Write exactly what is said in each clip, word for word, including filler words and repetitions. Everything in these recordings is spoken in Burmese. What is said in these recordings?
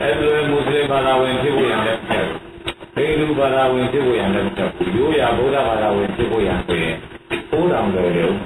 အဲ့လိုမွတ်စလင်ဘာသာဝင်ဖြစ်ဖို့ရတဲ့ဟိန္ဒူဘာသာဝင်ဖြစ်ဖို့ရတဲ့ရိုးရာဗုဒ္ဓဘာသာဝင်ဖြစ်ဖို့ရဆိုရင်ပိုးတော်တယ်လို့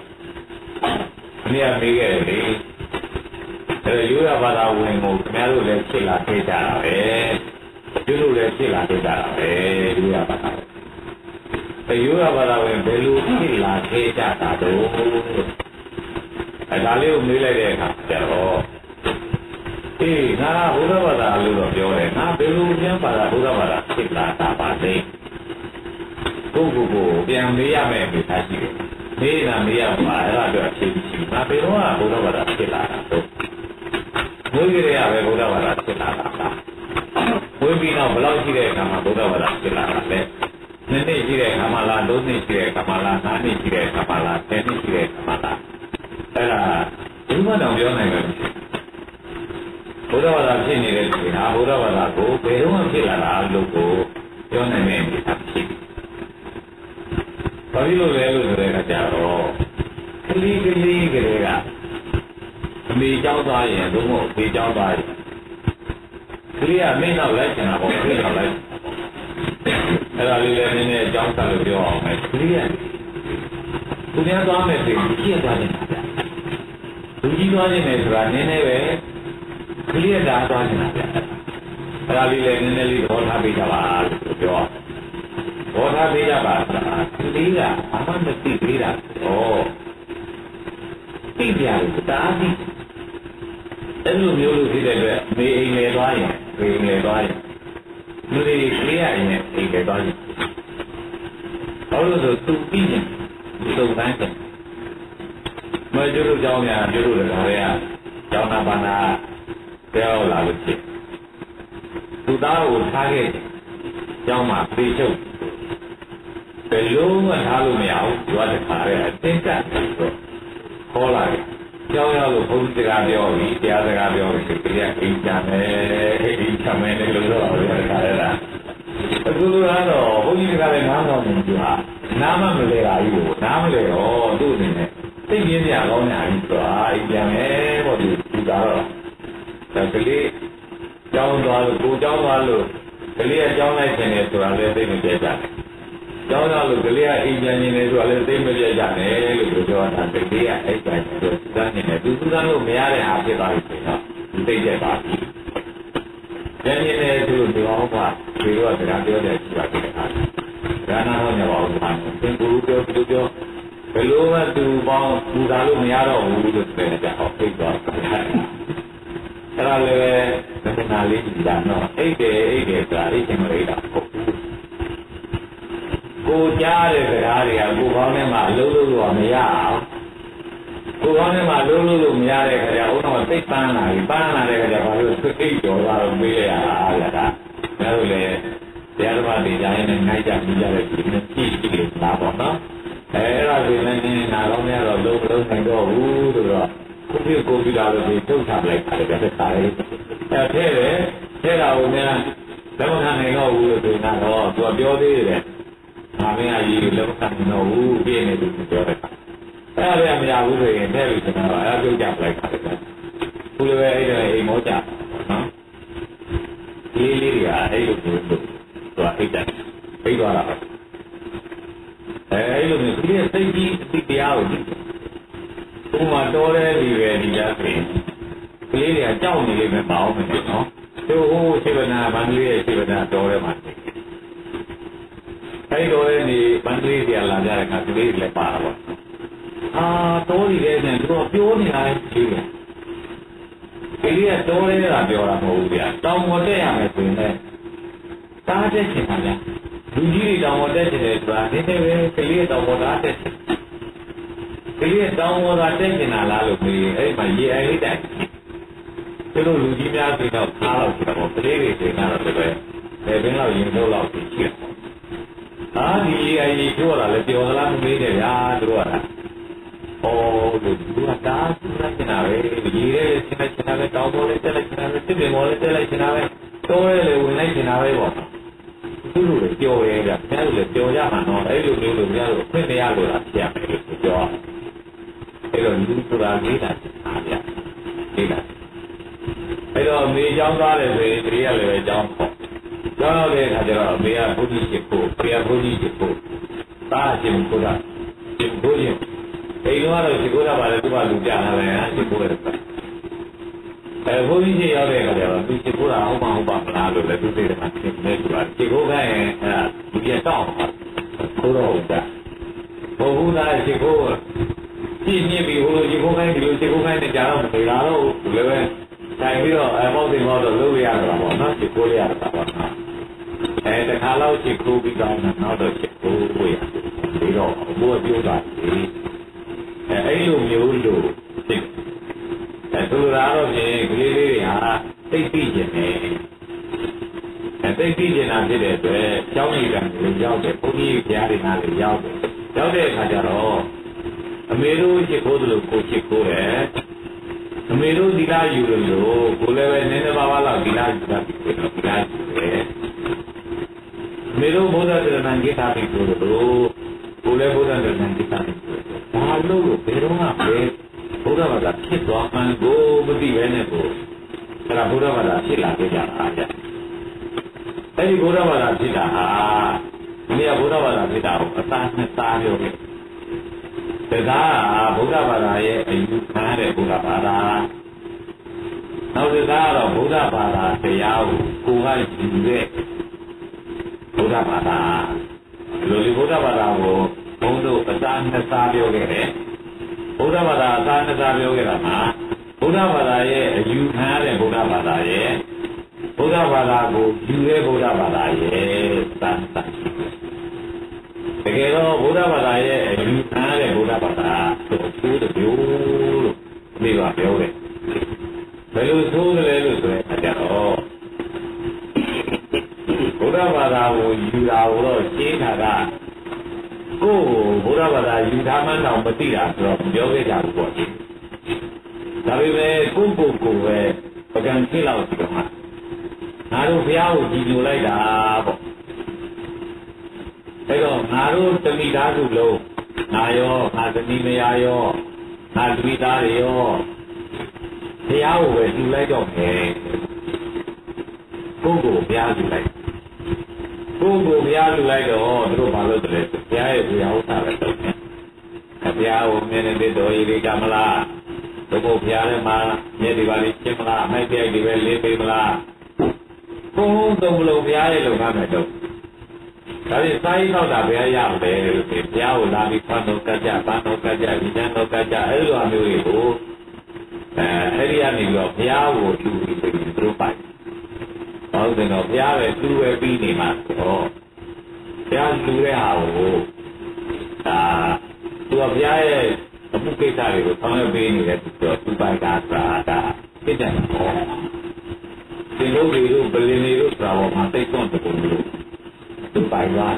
နေရာမေးခဲ့တယ်လေအဲရိုးရာဘာသာဝင်ကိုခင်ဗျားတို့လည်းဖြစ်လာခဲ့ကြတာပဲကျိုးတို့လည်းဖြစ်လာခဲ့ကြတာပဲရိုးရာဘာသာအဲရိုးရာဘာသာဝင်ဘယ်လိုဖြစ်လာခဲ့ကြတာတော့အဲဒါလေးကိုမေးလိုက်တဲ့အခါကျတော့အေးငါဘုရားဘာသာလို့တော့ပြောတယ်ငါဘယ်လိုပြန်ပါတာဘုရားဘာသာဖြစ်လာတာပါလဲကိုကိုကိုပြန်မေးရမယ်မိသားရှိတယ်မေးတာမေးရမှာအဲ့ဒါတော့အဖြစ်ရှိငါဘယ်တော့မှဘုရားဘာသာဖြစ်လာတာတော့ဘုရားရပဲဘုရားဘာသာဖြစ်လာတာလားဝိပြီးတော့ဘယ်လောက်ရှိတဲ့အခါမှာဘုရားဘာသာဖြစ်လာတာလဲနှစ်နှစ်ရှိတဲ့အခါမှာလားသုံးနှစ်ရှိတဲ့အခါမှာလားငါးနှစ်ရှိတဲ့အခါမှာလားဆယ်နှစ်ရှိတဲ့အခါမှာလားအဲ့ဒါဘုရားတော်ပြောနိုင်တယ်ဘုရားဘာသာဖြစ်နေတဲ့ချိန်ဟာဘုရားဘာသာကိုဘယ်တော့မှဖြစ်လာတာလို့ကိုပြောနိုင်တဲ့အနေအထားဖြစ်တယ်။ဘာလို့လဲလို့ဆိုတဲ့အခါကျတော့ကလေးကလေးကလေးကအမေကြောင်းသွားရင်ဘုံမို့အဖေကြောင်းသွားရင်ကလေးကမင်းနောက်လိုက်ချင်တာပေါ့ကလေးနောက်လိုက်အဲ့ဒါလေးလည်းနည်းနည်းအကြောင်းဆက်လို့ပြောအောင်မယ်ကလေးကသူများသွားမယ်ဆိုရင်ကြည့်ရသွားတယ်လူကြီးသွားခြင်းနဲ့ဆိုတာနည်းနည်းပဲကလေးကသွားနေတာဗျအဲ့ဒါလေးလည်းနည်းနည်းလေးသဘောထားပေးကြပါလို့ပြောသဘောထားပေးကြပါကလေးကဘာမှမသိသေးတာဩသိကြတယ်တားသိအဲ့လိုမျိုးလို့ဖြစ်တဲ့အတွက်မေအိမ်လေသွားရင်မေအိမ်လေသွားရင်လူတွေကလေးရရင်အိမ်လေသွားရင်ဘာလို့ဆိုသူပြီးရင်သူ့တိုင်းတယ်မကျိုးတို့ကြောင်းများကျိုးတို့လည်းဒါတွေကကျောင်းနာပါနာပြောလာလို့ဖြစ်သူသားကိုထားခဲ့ကျောင်းမှာပြေချုပ်ဘယ်လုံးမှထားလို့မရဘူးသူကတခါရဲအတင်းကျပ်ပြီးတော့ခေါ်လာတယ်ကျောင်းရောက်လို့ဘုန်းကြီးစကားပြောပြီးတရားစကားပြောပြီးသူကအိမ်ချမယ်အိမ်ချမယ်လို့ပြောတော့တခါရဲလားအခုလိုကတော့ဘုန်းကြီးစကားလည်းနားတော့နေပြီဟာနားမမလဲတာကြီးကိုနားမလဲတော့သူ့အနေနဲ့သိပြင်းပြကောင်းညာကြီးဆိုတာအိမ်ချမယ်ပေါ့ဒီသူကတော့ဒါကလေးကျောင်းသွားလို့ကိုကျောင်းသွားလို့ကလေးကကျောင်းလိုက်ခြင်းနဲ့ဆိုတာလည်းသိမပြတ်ကြတယ်။ကျောင်းသွားလို့ကလေးကအိမ်ပြန်နေတယ်ဆိုတာလည်းသိမပြတ်ကြတယ်လို့ပြောတာကလေးကအိမ်ပြန်နေလို့စမ်းနေတယ်သူစမ်းလို့မရတဲ့အားဖြစ်သွားပြီဆိုတော့ဒီသိကြပါပြီ။ပြန်နေတယ်သူတို့ပြောအောင်ပါဒီတော့စကားပြောတယ်ရှိပါတယ်အား။ဒါနာတော့ညပါဦးပါ။သင်ကူပြောသူပြောဘယ်လိုမှသူပေါင်းပူတာလို့မရတော့ဘူးလို့ပြောကြအောင်သိသွားတယ်။အဲ့ဒါလည်းပဲသက္ကနာလေးကြီးတာနော်အိတ်တယ်အိတ်တယ်ဆိုတာအိတ်ချင်းမလေးတာဟုတ်ကိုကြားတဲ့စကားတွေကကိုကောင်းထဲမှာလုံးလုံးလို့မရအောင်ကိုကောင်းထဲမှာလုံးလုံးလို့မရတဲ့ခါကျဥတော့သိပန်းလာပြီပန်းလာတဲ့ခါကျဘာလို့သိသိကြော်သွားတော့ပြေးရတာလဲဒါဒါလို့လေတရားတော်တွေကြားရင်နိုင်ကြပြီးကြတဲ့ဒီနေ့ကြည့်ကြည့်လို့လာပေါ့နော်အဲအဲ့ဒါဆိုရင်နာတော့များတော့လုံးလုံးနိုင်တော့ဘူးဆိုတော့ကိုပြကိုပြတာလို့ဒီထုတ်ထားလိုက်ပါတယ်ဗျာတဲ့စားလေးအဲထဲတယ်ထဲတာကိုများလက်မခံနိုင်တော့ဘူးလို့ဆိုတော့သူကပြောသေးတယ်ငါမင်းအကြီးလက်မခံနိုင်တော့ဘူးပြည့်နေသူပြောတယ်အဲဒါလည်းမရဘူးဆိုရင်ထဲပြီးကျွန်တော်အဲပြုတ်ကြလိုက်ပါတယ်ဗျာခုလည်းပဲအဲ့ဒါအိမ်မောကြနော်ဒီလေးတွေကအဲ့လိုမျိုးသူကအိတ်တယ်အိတ်သွားတာအဲအဲ့လိုမျိုးဒီစိတ်ကြီးအတိတရားကိုဥမာတော်တဲ့ဒီပဲဒီကြဆိုကလေးတွေကကြောက်နေလိမ့်မယ်မအောင်မယ်နော်သူဟိုစေဝနာဗန္ဓလေးရဲ့စေဝနာတော်ထဲမှာအဲဒီတော်ရဲ့ဒီဗန္ဓလေးတွေလာကြတဲ့အခါကလေးတွေလည်းပါတာပေါ့အာတော်ကြီးတဲ့နဲ့သူကပြောနေတာရှိတယ်ကလေးကတော်ရဲတာပြောတာမဟုတ်ဘူးဗျာတောင်ပေါ်တက်ရမယ်ဆိုရင်လည်းတားတက်ချင်ပါဗျာလူကြီးတွေတောင်ပေါ်တက်ချင်တယ်ဆိုတာနည်းနည်းပဲကလေးတောင်ပေါ်တားတက်ချင်ကလေးတောင်းပေါ်တာတက်နေတာလားလို့မေးအဲ့မှာရေအိုင်လေးတိုင်သူတို့လူကြီးများပြီးတော့ဖားတော့ဆိုတော့ကလေးတွေတင်တာတော့ပဲဘယ်ဘင်းလောက်ရင်တော့လောက်ရှိတယ်ဟာဒီရေအိုင်ကြီးပြောတာလည်းပြောသလားမမေးနဲ့ဗျာသူတို့ကဟောလို့သူကတားသူကနေတာပဲရေရဲဆင်းလိုက်နေတာပဲတောင်းပေါ်လေးတက်လိုက်နေတာပဲတစ်ပင်ပေါ်လေးတက်လိုက်နေတာပဲတိုးရဲလေဝင်လိုက်နေတာပဲပေါ့သူတို့လည်းကြော်ရဲကြတယ်သူလည်းကြော်ရမှာတော့အဲ့လိုမျိုးလို့များလို့ခွင့်မရလို့လားဖြစ်ရမယ်လို့ပြောအဲ့တော့လူဆိုတာလေးတာအားရလေးတာအဲ့တော့အမေကြောင်းသွားတယ်ဆိုရင်တတိယလည်းပဲကြောင်းပေါ့ကြောင်းတဲ့အခါကျတော့အမေကဘုရားရှိခိုးဖေဘုရားရှိခိုးသားအရှင်ကိုယ်ကရှင်ဘုရားအိမ်တော့ရှိခိုးတာပါလေသူကလူပြလာတယ်ဟာရှိခိုးတယ်အဲဘုရားရှိရောက်တဲ့အခါကျတော့သူရှိခိုးတာဟုတ်မှဟုတ်ပါမလားလို့လည်းသူသိတယ်မှာရှင်းနေသူကရှိခိုးခိုင်းရင်အဲလူပြတောင်းခိုးတော့ဟုတ်တာဘုရားရှိခိုးကြည့်မြင်ပြီးဟိုလိုရှိခိုးခိုင်းဒီလိုရှိခိုးခိုင်းနေကြတော့မသိလားတော့လည်းပဲတိုင်ပြီးတော့အမောက်တင်မောက်တော့လုပ်ရတာပေါ့နော်ရှိခိုးရတာပေါ့နော်အဲတခါတော့ရှိခိုးပြီးတော့နောက်တော့ရှိခိုးရပြီးတော့ဘိုးပြောတာဒီအဲအဲ့လိုမျိုးလို့သိအဲသူလာတော့ပြင်ကလေးလေးတွေဟာသိသိကျင်နေအဲသိသိကျင်တာဖြစ်တဲ့အတွက်ကျောင်းကြီးကလည်းရောက်တယ်ဘုန်းကြီးဘုရားတွေနားလည်းရောက်တယ်ရောက်တဲ့အခါကျတော့အမေတို့ရှိခိုးတယ်လို့ကိုရှိခိုးတယ်အမေတို့ဒီလားယူလို့ကိုလည်းပဲနည်းနည်းပါးပါးလောက်ဒီလားယူတာပြီးတော့ဒီလားယူတယ်အမေတို့ဘုရားတရားနာကြတာပြီးလို့ကိုလည်းဘုရားတရားနာကြတာပြီးဘာလို့ဘယ်တော့မှပဲဘုရားဘာသာဖြစ်သွားမှန်းကိုမသိပဲနဲ့ကိုအဲ့ဒါဘုရားဘာသာဖြစ်လာကြတာအားကြအဲ့ဒီဘုရားဘာသာဖြစ်တာဟာဒီနေ့ဘုရားဘာသာဖြစ်တာကိုအသာနဲ့သားပြောခဲ့တရားဗုဒ္ဓဘာသာရဲ့အယူခံတဲ့ဗုဒ္ဓဘာသာနောက်တရားတော့ဗုဒ္ဓဘာသာတရားကိုကိုယ်ကယူတဲ့ဗုဒ္ဓဘာသာလူဒီဗုဒ္ဓဘာသာကိုဘုန်းတို့အစာနှစ်စားပြောခဲ့တယ်ဗုဒ္ဓဘာသာအစာနှစ်စားပြောခဲ့တာမှာဗုဒ္ဓဘာသာရဲ့အယူခံတဲ့ဗုဒ္ဓဘာသာရဲ့ဗုဒ္ဓဘာသာကိုယူတဲ့ဗုဒ္ဓဘာသာရဲ့သာသနာတကယ်တော့ဗုဒ္ဓဘာသာရဲ့အယူခံတဲ့ဗုဒ္ဓဘာသာဆိုသူ့တမျိုးလို့ဒီကပြောတယ်ဘယ်လိုဆိုးတယ်လဲလို့ဆိုရင်အကြတော့ဗုဒ္ဓဘာသာကိုယူတာတော့ရှင်းတာကကိုယ်ဗုဒ္ဓဘာသာယူထားမှန်းတော့မသိတာဆိုတော့ပြောခဲ့ကြဘူးပေါ့ဒီဒါပေမဲ့ကိုယ့်ကိုယ်ကိုပဲပကံဖြစ်လောက်ပြီးတော့မှငါတို့ဘုရားကိုကြည်ညိုလိုက်တာပေါ့အဲ့တော့ငါတို့တမိသားစုလုံးငါရောငါသမီးမယားရောငါလူသားတွေရောဘုရားကိုပဲယူလိုက်တော့မယ်ကိုယ်ကိုဘုရားယူလိုက်ကိုယ်ကိုဘုရားယူလိုက်တော့တို့ဘာလို့တလဲဘုရားရဲ့ဘုရားဥစ္စာပဲတော့တယ်ဘုရားကိုမြင်နေတဲ့တော်ရည်ကြမလားတို့ဘုရားလည်းမှာမြေဒီပါလေးရှင်းမလားအမိုက်ပြိုက်တွေပဲလေးပေးမလားဘုန်းသုံးလုံးဘုရားရဲ့လုံခမယ်တော့ဒါပေမဲ့စာရေးတော့တာဘယ်ရရမလဲလို့ဆိုဘုရားကိုလာပြီးဖန်တော်ကကြပန်းတော်ကကြဒီကျန်တော်ကကြအဲ့လိုအမျိုးတွေကိုအဲအဲ့ဒီကနေပြီးတော့ဘုရားကိုသူပြီးသူတို့ပိုက်ဟောတယ်တော့ဘုရားပဲသူ့ပဲပြီးနေမှာဆိုတော့ဘုရားလူတဲ့ဟာကိုဒါသူကဘုရားရဲ့အမှုကိစ္စတွေကိုဆောင်ရွက်ပေးနေတဲ့သူတော့သူပိုက်ကသာတာပြည့်တယ်ဟောဒီလိုတွေတို့ဗလင်းတွေတို့ဆိုတာဟောမှာသိဆုံးတဲ့ပုံမျိုးသူပိုင်သွား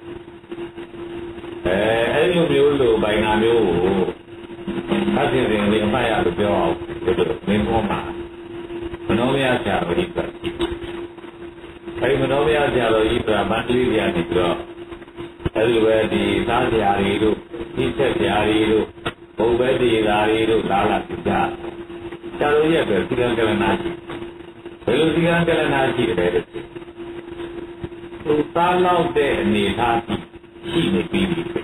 အဲအဲ့လိုမျိုးလိုပိုင်နာမျိုးကိုသတ်စဉ်စဉ်လေးအမှတ်ရလို့ပြောအောင်ဒီလိုမင်းပေါ်မှာမနောမယဆရာတော်ကြီးကအဲဒီမနောမယဆရာတော်ကြီးကမန္တလေးပြန်နေပြီးတော့အဲ့လိုပဲဒီသားဆရာတွေတို့ဒီဆက်ဆရာတွေတို့ဘုံပဲဒီသားတွေတို့လာလာပြကြဆရာတော်ရဲ့ပဲသီလကလနာရှိဘယ်လိုသီလကလနာရှိတယ်လဲသူသားလောက်တဲ့အနေထားရှိနေပြီ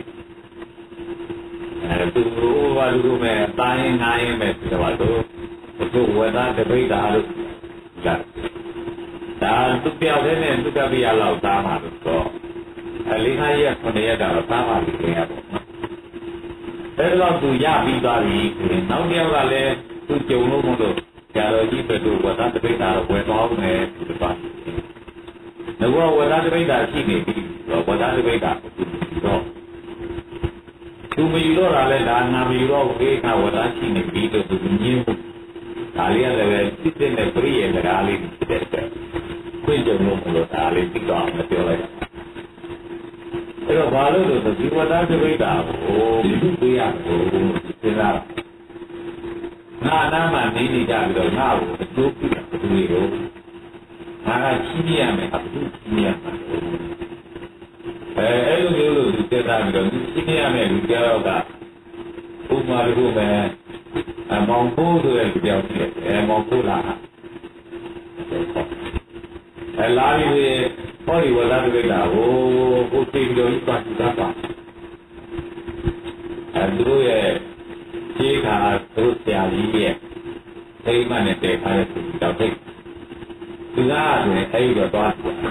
အဲသူဘာလို့မဲတိုင်းနိုင်မဲ့ဆိုတော့သူဝေဒတပိတာလို့ဒါဒါသူပြောတဲ့နဲ့သူကပြရလောက်သားမှာလို့တော့အလေးဟာရက်ခုနှစ်ရက်ကတော့သားပါလို့ပြောရပါတော့အဲတော့သူရပြီးသွားပြီနောက်တစ်ယောက်ကလည်းသူကြုံလို့မလို့ဆရာတော်ကြီးပဲသူဝေဒတပိတာကိုဝယ်သွားမယ်သူပါငါကဝေဒတပိတာရှိနေပြီတော့ဝေဒတပိတာတော့သူမယူတော့တာလဲဒါနာမယူတော့ခေကဝေဒရှိနေပြီလို့သူညင်းဘူးဒါလေးရတယ်ပဲစစ်စစ်နဲ့ပြည့်ရဲ့တရားလေးဖြစ်တဲ့အတွက်ခွင့်ကြုံလို့မလို့ဒါလေးသိတော့မပြောလိုက်အဲ့တော့ဘာလို့လဲဆိုဒီဝေဒတပိတာကိုသူပေးရကိုစဉ်းစားငါနာမနေနေကြပြီးတော့ငါ့ကိုအကျိုးပြုတာဘယ်လိုလဲငါကချင်းရမယ်အတူချင်းရမှာအဲအဲ့လိုမျိုးလို့ဒီတက်တာပြီးတော့ဒီချင်းရမယ်ဒီကြောက်ကဥပမာလို့ပဲအမောင်ဖို့ဆိုတဲ့ကြောက်တယ်အဲမောင်ဖို့လားအဲလာပြီးဟောဒီဝလာတွေတာဟိုကိုသိပြီးတော့ပတ်တာပါအဲသူတို့ရဲ့ခြေခါသူတို့ဆရာကြီးရဲ့အိမ်မနဲ့တည်ထားတဲ့သူတော့သိသူကလည်းအဲ့ဒီတော့သွား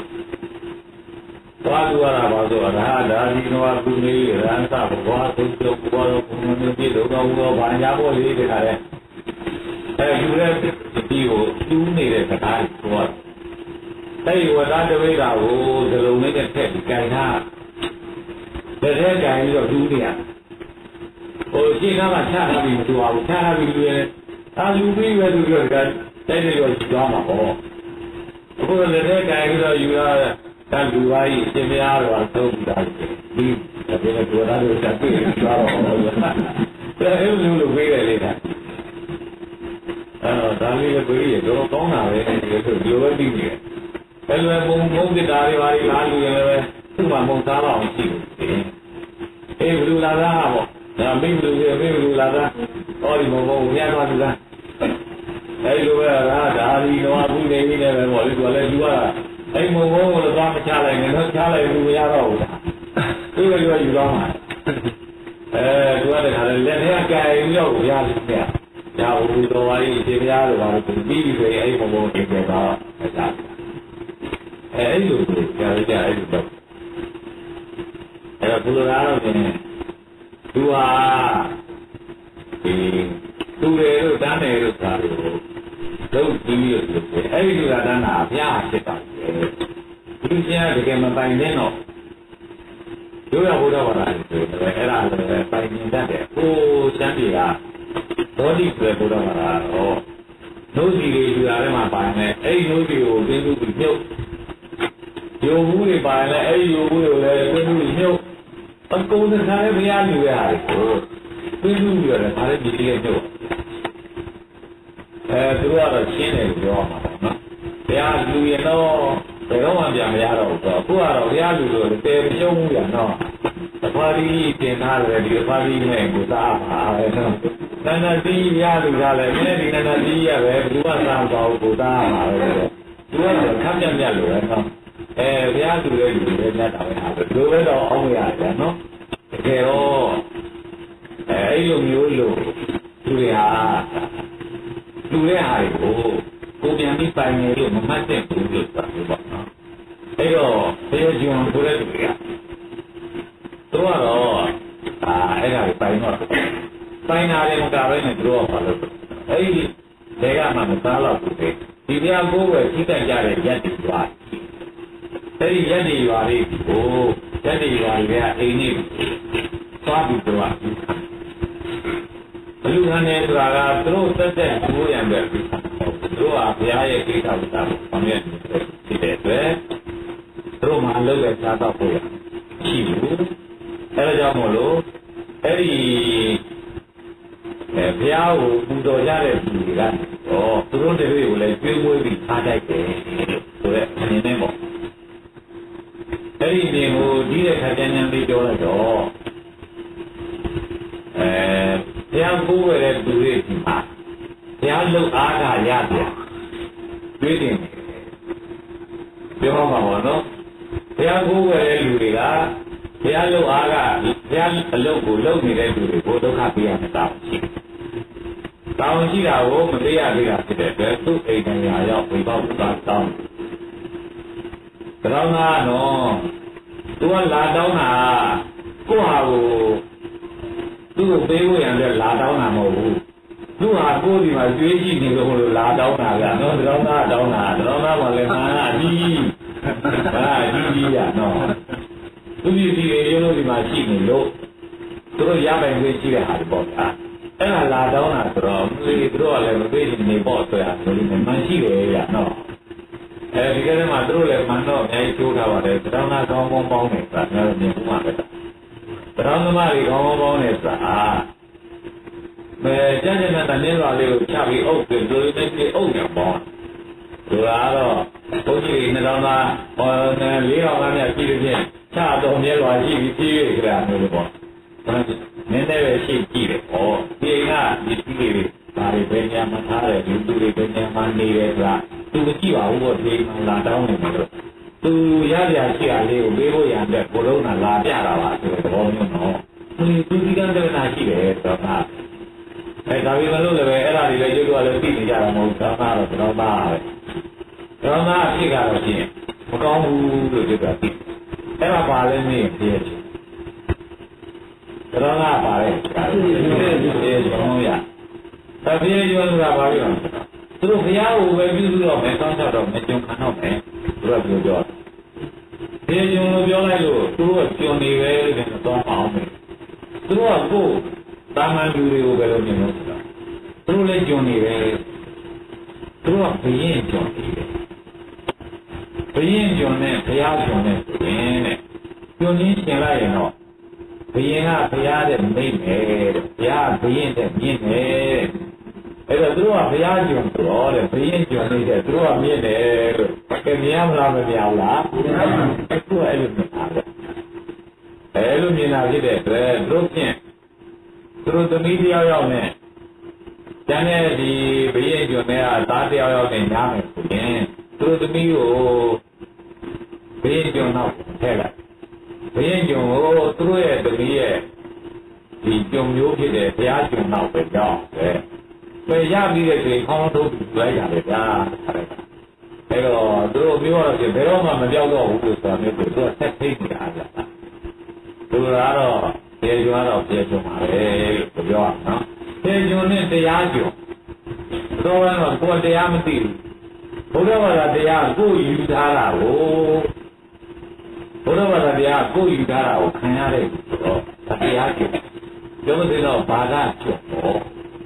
သွားလူရတာပါဆိုတော့ဒါဒါဒီတော့ကုနေရန်သာဘောသုံးကျော်ဘောဘုံမျိုးပြတော့တော့ဘာညာပေါ်လေးတခါလဲအဲယူတဲ့ဒီကိုတူးနေတဲ့စကားကိုပြောအဲ့ဒီဝဒတဝိတာကိုဒီလိုနဲ့ထက်ကြိုင်ထားတဲ့တဲ့ကြိုင်ပြီးတော့တူးနေရဟိုရှင်းကားမှာချထားပြီးမတူအောင်ချထားပြီးလေအာလူပြီးပဲသူပြောတာတိုက်နေရောကြောင်းမှာပေါ့အခုလည်းတဲ့ကြိုင်ပြီးတော့ယူရတန်လူပါးကြီးအရှင်များတော်သုံးပြီးတာဒီဒါပေမဲ့ဘောဓာတို့တက်ပြီးသွားတော့ဟုတ်လားဒါအဲ့လိုလိုပြေးတယ်လေဒါအဲ့တော့ဒါလေးလည်းပြေးရတော့ကောင်းတာပဲဒီလိုဒီလိုပဲပြီးနေတယ်အဲ့လိုဘုံဘုံတိတာတွေပါလေလားလူရယ်ပဲသူ့မှာမုံသားတော့အောင်ရှိတယ်အေးဘလူလာတာပေါ့ဒါမိဘလူရယ်မိဘလူလာတာဟောဒီဘုံဘုံညသွားသူလားအဲ့လိုပဲလားဒါဒီတော့အခုနေနေတယ်ပဲပေါ့လေသူကလည်းသူကအဲ့မုံဘုံကိုတော့မချလိုက်နဲ့တော့ချလိုက်လို့မရတော့ဘူးသူကလည်းယူတော့မှာအဲသူကလည်းခါလက်ထဲကကြိုင်ရောက်ရတယ်ဗျာဒါဘူးတော်ပါကြီးရှင်များတို့ဘာလို့ပြီးပြီဆိုရင်အဲ့မုံဘုံတင်ပြတော့အဲ့ဒါအဲအဲ့လိုကိုကြားရကြအဲ့လိုတော့အဲ့တော့ဘုရားတော်ရှင်သူဟာဒီသူတွေတို့တန်းတယ်တို့သာလို့လုံးပြီးလို့ဆိုအဲ့ဒီကတန်းတာအပြားဖြစ်တာပဲဒီကျန်တကယ်မပိုင်တဲ့တော့တို့ရဘုရားဘာသာဆိုတော့အဲ့ဒါလည်းပိုင်နေတတ်တယ်ဟိုချမ်းပြေကသောတိဆိုတဲ့ဘုရားဘာသာတော့နှုတ်စီတွေယူရတဲ့မှာပိုင်နေအဲ့ဒီနှုတ်စီကိုသိလို့ပြီးမြုပ်ယုံမှုတွေပါလဲအဲ့ဒီယုံမှုတွေလည်းသိမှုမြုပ်အကုန်စကားလည်းမရလူရတာကိုသိမှုရတယ်ဒါလည်းဒီလေးမြုပ်အဲသူတို့ကတော့ရှင်းတယ်ပြောမှာပေါ့နော်ဘုရားလူရင်တော့ဘယ်တော့မှပြန်မရတော့ဘူးဆိုတော့အခုကတော့ဘုရားလူတို့လည်းတဲမရှုံးဘူးပြန်တော့သဘာဝကြီးတင်ထားတယ်ဒီသဘာဝကြီးနဲ့ကိုစားပါပဲနော်နန္ဒတိရလူကလည်းမင်းဒီနန္ဒတိရပဲဘယ်သူမှစားပါဘူးကိုစားပါပဲသူကတော့ခပ်ပြတ်ပြတ်လို့ပဲနော်အဲဘုရားသူရဲ့လူတွေနဲ့တာပဲဟာဒီလိုပဲတော့အောင်ရတယ်နော်တကယ်တော့အဲအဲ့လိုမျိုးလို့သူတွေဟာလူရဲ့ဟာကိုကိုပြန်ပြီးပိုင်နေလို့မမှတ်တဲ့ဘူးလို့ပြောတာပေါ့နော်အဲ့တော့ဘယ်လိုကြောင်ဆိုတဲ့လူတွေကသူကတော့အာအဲ့ဒါကိုပိုင်တော့ပိုင်တာလည်းမကဘဲနဲ့သူတို့ကဘာလို့အဲ့ဒီဒေကမှမသားတော့ဘူးဒီတရားကိုပဲကြီးတက်ကြတဲ့ရက်တွေပါအဲ့ဒီရက်တွေရွာလေးကိုရက်တွေရွာတွေကအိမ်ကြီးသွားပြီးတော့ဘလူခံနေဆိုတာကသူတို့တက်တဲ့ဘိုးရံပဲပြီးသူတို့ကဘုရားရဲ့ကိစ္စကိုသာဆောင်ရွက်နေတယ်ဖြစ်တဲ့အတွက်သူတို့မှလုပ်တဲ့စားတော့ကိုရရှိဘူးအဲဒါကြောင့်မို့လို့အဲ့ဒီအဲဘုရားကိုပူဇော်ကြတဲ့သူတွေကတော့သူတို့တွေကိုလည်းကျွေးမွေးပြီးထားတတ်တယ်ဆိုတဲ့အနေနဲ့ပေါ့အဲ့ဒီနေကိုဒီတဲ့ခါကျန်ကျန်လေးပြောလိုက်တော့အဲဘုရားကိုယ်ရဲ့သူတွေဒီမှာဘုရားလုံအားကရပြန်တွေးတယ်ပြောမှာပေါ့နော်ဘုရားကိုယ်ရဲ့လူတွေကဘုရားလုံအားကဘုရားအလုပ်ကိုလုပ်နေတဲ့လူတွေကိုဒုက္ခပေးရမှာတောင်းရှိတောင်းရှိတာကိုမပေးရသေးတာဖြစ်တဲ့အတွက်သူ့အိမ်ညာရောက်ဝိပောက်တာတောင်းတောင်းတာနော်သူကလာတောင်းတာကိုယ့်ဟာကိုသူ့ကိုပေးဖို့ရံတဲ့လာတောင်းတာမဟုတ်ဘူးသူ့ဟာကိုယ်ဒီမှာကျွေးကြည့်နေလို့လာတောင်းတာကနော်တောင်းတာတောင်းတာတောင်းတာမှလည်းမာအကြီးဟာအကြီးကြီးရနော်သူဒီဒီရေလို့ဒီမှာရှိနေလို့သူတို့ရပိုင်ခွင့်ရှိတဲ့ဟာတွေပေါ့ဗျာအဲ့ဒါလာတောင်းတာဆိုတော့သူတို့ကလည်းမပေးနေပေါ့ဆိုရဆိုလို့မှရှိတယ်ရနော်အဲဒီကနေ့မှသူတို့လည်းမှန်တော့အများကြီးကျိုးထားပါတယ်တောင်းတာကောင်းကောင်းပေါင်းတယ်ဆိုတာလည်းမြင်မှုမှာပဲတောင်းသမားတွေကောင်းကောင်းပေါင်းတယ်ဆိုတာမဲကျန်ကျန်တဲ့နင်းလွာလေးကိုချပြီးအုပ်ပြီးသူတွေနဲ့အုပ်ရပေါ့သူကတော့ဘုန်းကြီးနှစ်တောင်းသားဟောလေးတော်သားများကြည့်လို့ချင်းချတော်မြဲလွာရှိပြီးပြေးရကြတာမျိုးလို့ပေါ့နင်းတဲ့ပဲရှိကြည့်တယ်ပေါ့ဒီကဒီကြည့်လေးဒါတွေပဲညာမှာထားတယ်ဒီသူတွေပဲညာမှာနေတယ်ဆိုတာသူမကြည့်ပါဘူးပေါ့ဒီလာတောင်းနေတယ်လို့သူရရရှိရလေးကိုပေးဖို့ရတဲ့ဘုလုံးကလာပြတာပါဆိုတဲ့သဘောမျိုးနော်သူသူဒီကံတက္ကနာရှိတယ်ဆိုတော့အဲဒါပြီးမလို့လည်းပဲအဲ့ဒါတွေလည်းရွတ်တော့လည်းသိနေကြတာမဟုတ်သာသာတော့တော့ပါပဲတော့မှဖြစ်ကတော့ရှင်းမကောင်းဘူးလို့ပြောတာသိအဲ့ဒါပါလဲနေပြည့်ချင်းတော့ငါပါလေဒါပြည့်ပြည့်ကျောင်းရတပြည့်ကျောင်းကပါပြီတော့သူတို့ဘုရားကိုပဲပြုစုတော့မယ်ဆောင်းချတော့မကြုံခံတော့မယ်သူကပြောပြောပြည့်ကျောင်းလို့ပြောလိုက်လို့သူတို့ကကျွံနေပဲလို့တော့အောင်မယ်သူတို့ကကိုယ်တာမန်လူတွေကိုပဲလို့မြင်လို့ဆိုတာသူတို့လည်းကျွံနေတယ်သူတို့ကဘယင်းကျွံနေတယ်ဘယင်းကျွံနဲ့ဘုရားကျွံနဲ့ဆိုရင်တဲ့ကျွံရင်းရှင်လိုက်ရင်တော့ဘယင်းကဘုရားတဲ့မိတ်မယ်တဲ့ဘုရားဘယင်းတဲ့မြင့်တယ်အဲ့တော့သူတို့ကဘုရားကျွံတော့တဲ့ဘယင်းကျွံနေတဲ့သူတို့ကမြင့်တယ်လို့ကဲမြင်ရမလားမမြင်ဘူးလားအခုအဲ့လိုမြင်တာပဲအဲ့လိုမြင်တာဖြစ်တဲ့အတွက်တို့ဖြင့်သူတို့သမီးတယောက်ယောက်နဲ့ကျန်တဲ့ဒီဘယင်းကျွံတဲ့ကသားတယောက်ယောက်နဲ့ညားမယ်ဆိုရင်သူတို့သမီးကိုဘယင်းကျွံတော့ထည့်လိုက်ဘယင်းကျွံကိုသူတို့ရဲ့သမီးရဲ့ဒီကျွံမျိုးဖြစ်တဲ့ဘုရားကျွံတော့ပဲကြောက်ပဲပဲရပြီးတဲ့ချိန်ခေါင်းထုတ်ပြီးလိုက်ရတယ်ဗျာအဲ့တော့သူတို့ပြောတော့ဘယ်တော့မှမပြောက်တော့ဘူးလို့ဆိုတာမျိုးကိုသူကဆက်သိနေတာဗျာသူကတော့ပြေကျွမ်းတော့ပြေကျွမ်းပါလေလို့ပြောရအောင်နော်ပြေကျွမ်းနဲ့တရားကျွမ်းတော့ကတော့ကိုယ်တရားမသိဘူးဘုရားဘာသာတရားကိုယူထားတာကိုဘုရားဘာသာတရားကိုယူထားတာကိုခံရတဲ့ဆိုတော့တရားကျွမ်းပြောမသိတော့ဘာသာကျွမ်းတော့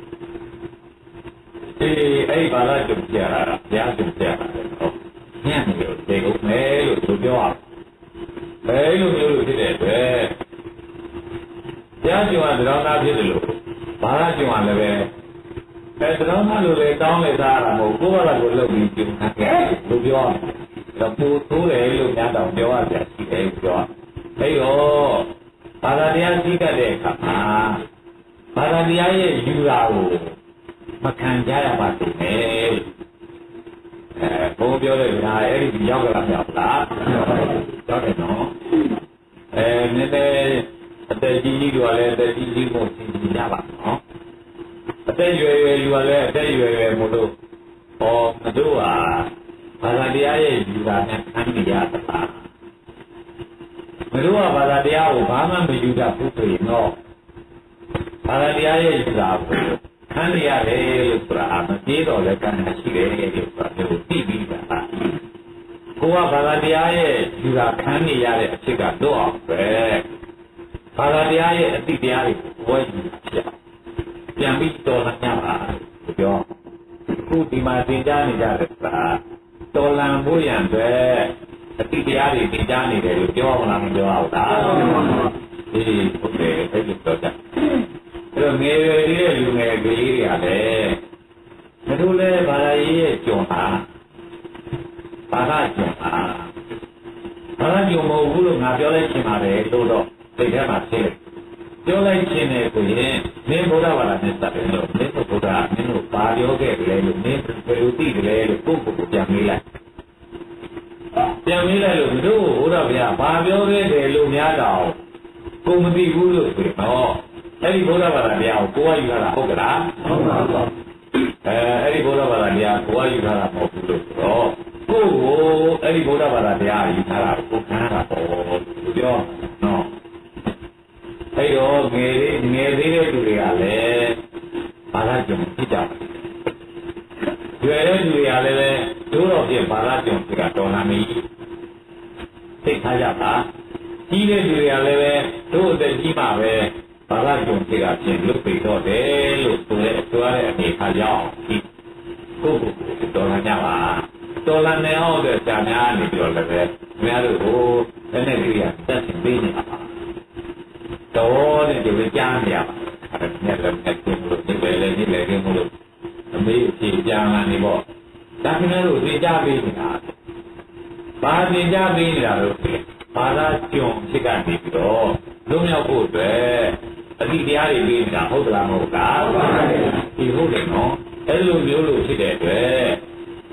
ဒီအဲ့ဘာသာကျွမ်းကြတာတရားကျွမ်းကြတာတော့ညံ့နေလို့ဒီကုန်းမယ်လို့သူပြောအောင်ဘယ်လိုမျိုးလို့ဖြစ်တဲ့အတွက်တရားကျွမ်းကတရားသားဖြစ်တယ်လို့ဘာသာကျွမ်းကလည်းပဲအဲတရားသားလို့လေတောင်းလေသားတာမဟုတ်ကိုယ်ဘာသာကိုလုပ်ပြီးကျွမ်းတယ်လို့ပြောအောင်တော့ပူထိုးတယ်လို့များတော့ပြောရပြရှိတယ်ပြောအဲ့တော့ဘာသာတရားသိတတ်တဲ့အခါမှာဘာသာတရားရဲ့ယူတာကိုမခံကြရပါဘူးလေအဲဘုံပြောတဲ့ဒါအဲ့ဒီရောက်ကြလားမရောက်လားရောက်တယ်နော်အဲနည်းနည်းအသက်ကြီးကြီးတို့လည်းအသက်ကြီးကြီးကိုသိကြရပါနော်အသက်ရွယ်ရွယ်လူကလည်းအသက်ရွယ်ရွယ်မို့လို့ဟောမတို့ဟာဘာသာတရားရဲ့ယူတာနဲ့ခံနေရတာလားမတို့ကဘာသာတရားကိုဘာမှမယူတတ်ဘူးဆိုရင်တော့ဘာသာတရားရဲ့ယူတာကိုခံနေရတယ်လို့ဆိုတာမပြေတော့လည်းကံရှိတယ်လို့ဆိုတာမျိုးသိပြီးတာကိုကဘာသာတရားရဲ့ယူတာခံနေရတဲ့အဖြစ်ကတော့အောင်ပဲဘာသာတရားရဲ့အတိတရားတွေကိုဝယ်ယူဖြစ်ပြန်ပြီးတော်လာကြပါပြောခုဒီမှာသင်ကြားနေကြတဲ့ဆိုတာတော်လန်ဖို့ရန်အတွက်အတိတရားတွေသင်ကြားနေတယ်လို့ပြောအောင်လားမပြောအောင်လားဒီဟုတ်တယ်အဲ့ဒီတော့ကြအဲ့တော့ငယ်ရွယ်လေးတဲ့လူငယ်ကလေးတွေကလည်းမတို့လည်းဘာသာရေးရဲ့ကြုံတာဘာသာကြုံတာဘာသာကြုံမဟုတ်ဘူးလို့ငါပြောလိုက်ချင်ပါတယ်လို့တော့သိထဲမှာဖြစ်တယ်ပြောလိုက်ခြင်းနဲ့ကိုရင်မင်းဘုရားဘာသာနဲ့စတယ်လို့မင်းတို့ဘုရားမင်းတို့ဘာပြောခဲ့တယ်လို့မင်းဘယ်လိုသိတယ်လို့ကိုယ့်ကိုယ်ကိုပြန်မေးလိုက်ပြန်မေးလိုက်လို့တို့ဘုရားဗျာဘာပြောခဲ့တယ်လို့များတော့ကိုမသိဘူးလို့ဆိုတော့အဲ့ဒီဘုရားဘာသာတရားကိုကိုယ်ကယူထားတာဟုတ်ကလားဟုတ်ပါဘူးအဲအဲ့ဒီဘုရားဘာသာတရားကိုယ်ကယူထားတာမဟုတ်ဘူးလို့ဆိုတော့ကိုယ်ကိုအဲ့ဒီဘုရားဘာသာတရားယူထားတာကိုခံတာပေါ့ပြောနော်အဲ့တော့ငယ်ငယ်သေးတဲ့လူတွေကလည်းဘာသာကြုံဖြစ်ကြတယ်။ရွယ်တဲ့လူတွေကလည်းတို့တော့ပြင်ဘာသာကြုံဖြစ်တာတော်လာမီသိထားကြပါ။ကြီးတဲ့လူတွေကလည်းတို့အသက်ကြီးမှပဲဘာသာကြုံဖြစ်တာပြင်လွတ်ပြီးတော့တယ်လို့ဆိုတဲ့ဆိုရတဲ့အနေခါကြောင့်ဒီကိုယ်ကိုတော်လာကြပါ။တော်လာနေအောင်တဲ့ဇာများနေပြီးတော့လည်းပဲများတို့ကိုတနေ့လေးကတက်ဆင်ပေးနေတာပါ။တော်တဲ့ဒီလိုကြားနေရပါအဲ့ဒါနဲ့လည်းတက်ပြီးလို့ဒီပဲလေဒီလေကင်းလို့အမေအစီကြားလာနေပေါ့ဒါခင်ဗျားတို့သိကြပေးနေတာဘာသိကြပေးနေတာလို့ဘာသာကြုံဖြစ်ကနေပြီးတော့လုံးမြောက်ဖို့အတွက်အတိတရားတွေပေးနေတာဟုတ်သလားမဟုတ်လားဟုတ်ပါဘူးဒီဟုတ်တယ်နော်အဲ့လိုမျိုးလို့ဖြစ်တဲ့အတွက်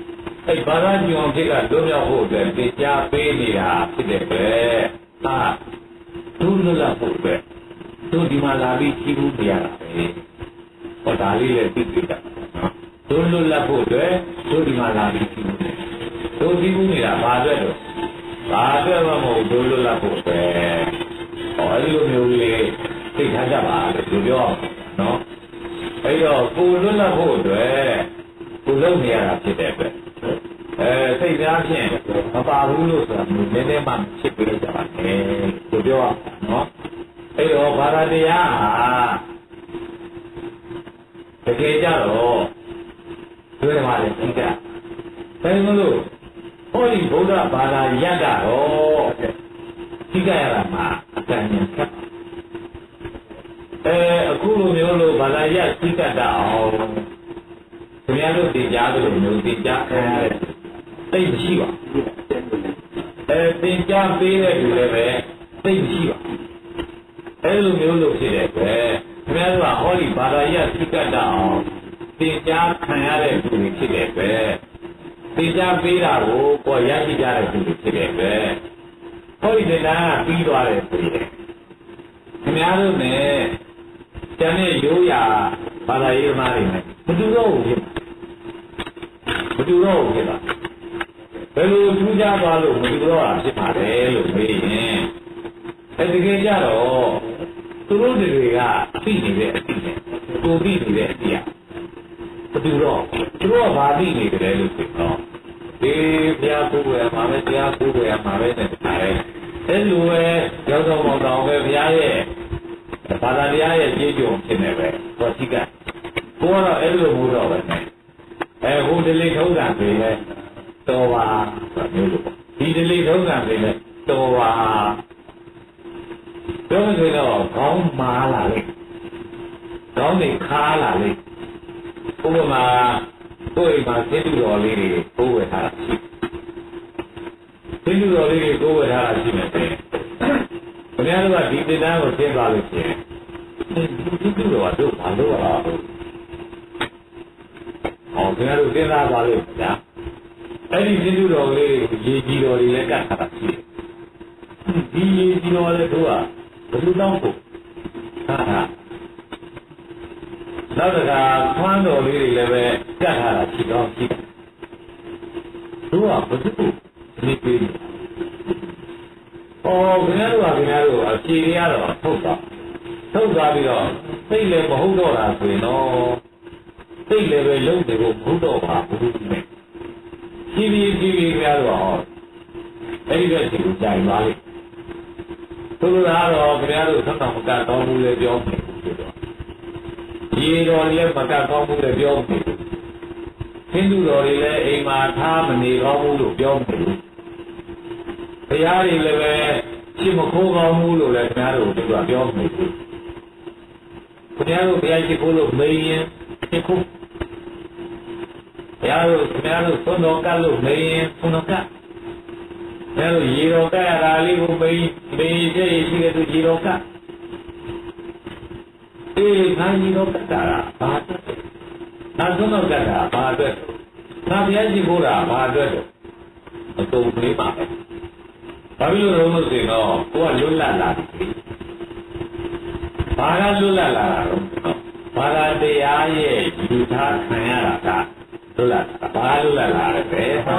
ไอ้บาราญုံဖြစ်ကလွတ်မြောက်ဖို့အတွက်သင်ကြားပေးနေတာဖြစ်တဲ့ပဲဟာသူလွတ်လပ်ဖို့အတွက်သူဒီမှာလာပြီးကြည့်ဖို့ပြရတာပဲဟောဒါလေးလည်းသိသိတာနော်သူလွတ်လပ်ဖို့အတွက်သူဒီမှာလာပြီးကြည့်ဖို့သူကြည့်ဖို့နေတာဘာအတွက်တော့ဘာအတွက်မှမဟုတ်သူလွတ်လပ်ဖို့အတွက်ဟောအဲဒီလိုမျိုးလေးသိထားကြပါလို့ပြောပြောနော်အဲ့တော့ကိုလွတ်လပ်ဖို့အတွက်ကိုလုပ်နေရတာဖြစ်တဲ့အတွက်အဲစိတ်သားဖြင့်မပါဘူးလို့ဆိုတာမျိုးနည်းနည်းမှဖြစ်ပြကြပါနဲ့ကိုပြောရနော်အဲ့တော့ဘာသာတရားဟာတကယ်ကြတော့ဒီမှာလည်းသိတာဘယ်လိုလို့ဟောဒီဗုဒ္ဓဘာသာရပ်တာတော့သိကြရတာမှာအတန်ဉာဏ်ခက်အဲအခုလိုမျိုးလို့ဘာသာရပ်သိတတ်တာအောင်ခင်ဗျားတို့သိကြသလိုမျိုးသိကြအဲသိမရှိပါဘူးအဲသင်ကြားပေးတဲ့လူလည်းပဲသိမရှိပါဘူးအဲလိုမျိုးလို့ဖြစ်တဲ့ပဲခင်ဗျားတို့ကဟောဒီဘာသာရပ်သိတတ်တာအောင်သင်ကြားခံရတဲ့လူတွေဖြစ်တဲ့ပဲသင်ကြားပေးတာကိုကိုရရှိကြတဲ့လူတွေဖြစ်တဲ့ပဲဟောဒီတရားကပြီးသွားတယ်ဆိုရင်ခင်ဗျားတို့နဲ့ကျန်တဲ့ရိုးရာဘာသာရေးသမားတွေနဲ့မတူတော့ဘူးဖြစ်မတူတော့ဘူးဖြစ်ပါဘယ်လိုထူးခြားသွားလို့မတူတော့တာဖြစ်ပါလဲလို့မေးရင်အဲတကယ်ကြတော့သူတို့တွေကအသိနေတဲ့အသိနဲ့ကိုသိနေတဲ့အသိอ่ะမတူတော့သူတို့ကဘာသိနေကြလဲလို့ဆိုတော့ဒီဘုရားကိုယ်ရမှာပဲတရားကိုယ်ရမှာပဲတဲ့အဲအဲလိုပဲရောက်တော့ပေါ့တော့ပဲဘုရားရဲ့ဘာသာတရားရဲ့ကြေးကြုံဖြစ်နေပဲဟောရှိကကိုကတော့အဲ့လိုမျိုးတော့ပဲအဲဟိုဒလိထုံးတာပဲလေတော်ပါဆိုမျိုးလို့ဒီဒလိထုံးတာပဲလေတော်ပါတော့ဆိုတော့ခေါင်းမာလာလေခေါင်းတွေခါလာလေဥပမာကိုယ်မှာသိတူတော်လေးတွေကိုယ်ဝယ်ထားတာရှိသိတူတော်လေးတွေကိုယ်ဝယ်ထားတာရှိနေတယ်ဘုရားတို့ကဒီတရားကိုသိသွားလို့ရှိရင်ဒီဒီလိုတော့ဘာလို့ရအောင်ဟောဘုရားတို့သိသားသွားလို့ဗျာအဲ့ဒီဒီလိုတော်လေးရေကြီးတော်တွေလည်းကတ်ထားတာရှိတယ်ဒီရေကြီးတော်လည်းတို့ကဘယ်လိုတောင်းဖို့ဟာဟာနောက်တခါသွမ်းတော်လေးတွေလည်းပဲကတ်ထားတာရှိတော့ရှိတယ်တို့ကဘယ်လိုဒီပြေးอ๋อခင်ဗျားတို့ကခင်ဗျားတို့အဖြေရတော့ထုတ်သွားထုတ်သွားပြီးတော့စိတ်လည်းမဟုတ်တော့တာဆိုရင်တော့စိတ်လည်းပဲလုံးတယ်ကိုမဟုတ်တော့ပါဘူးနဲ့ကြီးပြီးကြီးပြီးခင်ဗျားတို့ဟောအဲ့ဒီဘက်ကိုကြိုင်သွားလိမ့်သူတို့ကတော့ခင်ဗျားတို့သတ်တော်မကတောင်းမှုလည်းပြောမယ်ဆိုတော့ရေတော်လည်းမကတောင်းမှုလည်းပြောမယ်ဟိန္ဒူတော်တွေလည်းအိမ်မှာထားမနေကောင်းဘူးလို့ပြောမယ်ဘုရားတွေလည်းပဲရှင်းမခိုးကောင်းဘူးလို့လည်းခင်ဗျားတို့ကပြောနေတယ်ခင်ဗျားတို့ဘုရားရှိခိုးလို့မရင်ရှိခိုးဘုရားတို့ခင်ဗျားတို့သုံးတော်ကလို့မရင်သုံးတော်ကခင်ဗျားတို့ရေတော်ကရတာလေးကိုမရင်မရင်ရှိရှိတဲ့သူရေတော်ကအေးငါရေတော်ကတာဘာအတွက်ငါသုံးတော်ကတာဘာအတွက်ငါဘုရားရှိခိုးတာဘာအတွက်အတုံးလေးပါပဲဘာလို့လဲလို့ဆိုတော့ကိုကလွတ်လပ်လာပြီဘာကလွတ်လပ်လာတာတော့ဘာသာတရားရဲ့ယူထားခံရတာကလွတ်လပ်တာဘာလွတ်လပ်လာတယ်ပဲ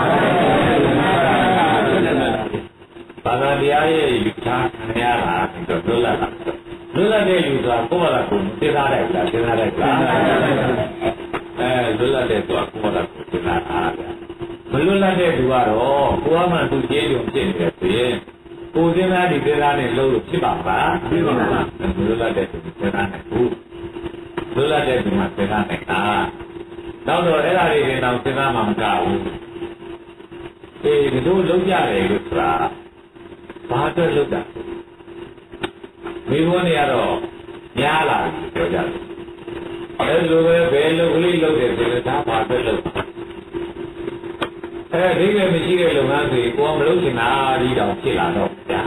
ဘာသာတရားရဲ့ယူထားခံရတာတော့လွတ်လပ်လာလွတ်လပ်တဲ့ယူဆိုတာကိုယ့်ဘာသာကိုသိသားတယ်လားသိသားတယ်လားအဲလွတ်လပ်တဲ့ဆိုတာကိုယ့်ဘာသာကိုသိသားတာမလွတ်လပ်တဲ့သူကတော့ကိုယ်အမှသူကျေးဇူးဖြစ်နေတယ်ဆိုရင်ကိုယ်စဉ်းစားဒီစဉ်းစားနဲ့လုံးလို့ဖြစ်ပါမလားဖြစ်ပါဘူးမလွတ်လပ်တဲ့သူစဉ်းစားနဲ့ဘူးလွတ်လပ်တဲ့သူမှာစဉ်းစားနေတာနောက်တော့အဲ့ဒါတွေရင်တော့စဉ်းစားမှမကဘူးအေးဒီလိုလုံးကြတယ်လို့ဆိုတာဘာအတွက်လုပ်တာမိဘတွေကတော့များလာပြီပြောကြတယ်အဲ့လိုပဲဘယ်လိုကလေးလုပ်တယ်ဆိုတော့ဒါဘာအတွက်လုပ်အဲဒီပဲမရှိတဲ့လုပ်ငန်းတွေကိုမလုပ်ချင်တာဒီတော့ဖြစ်လာတော့ဗျာ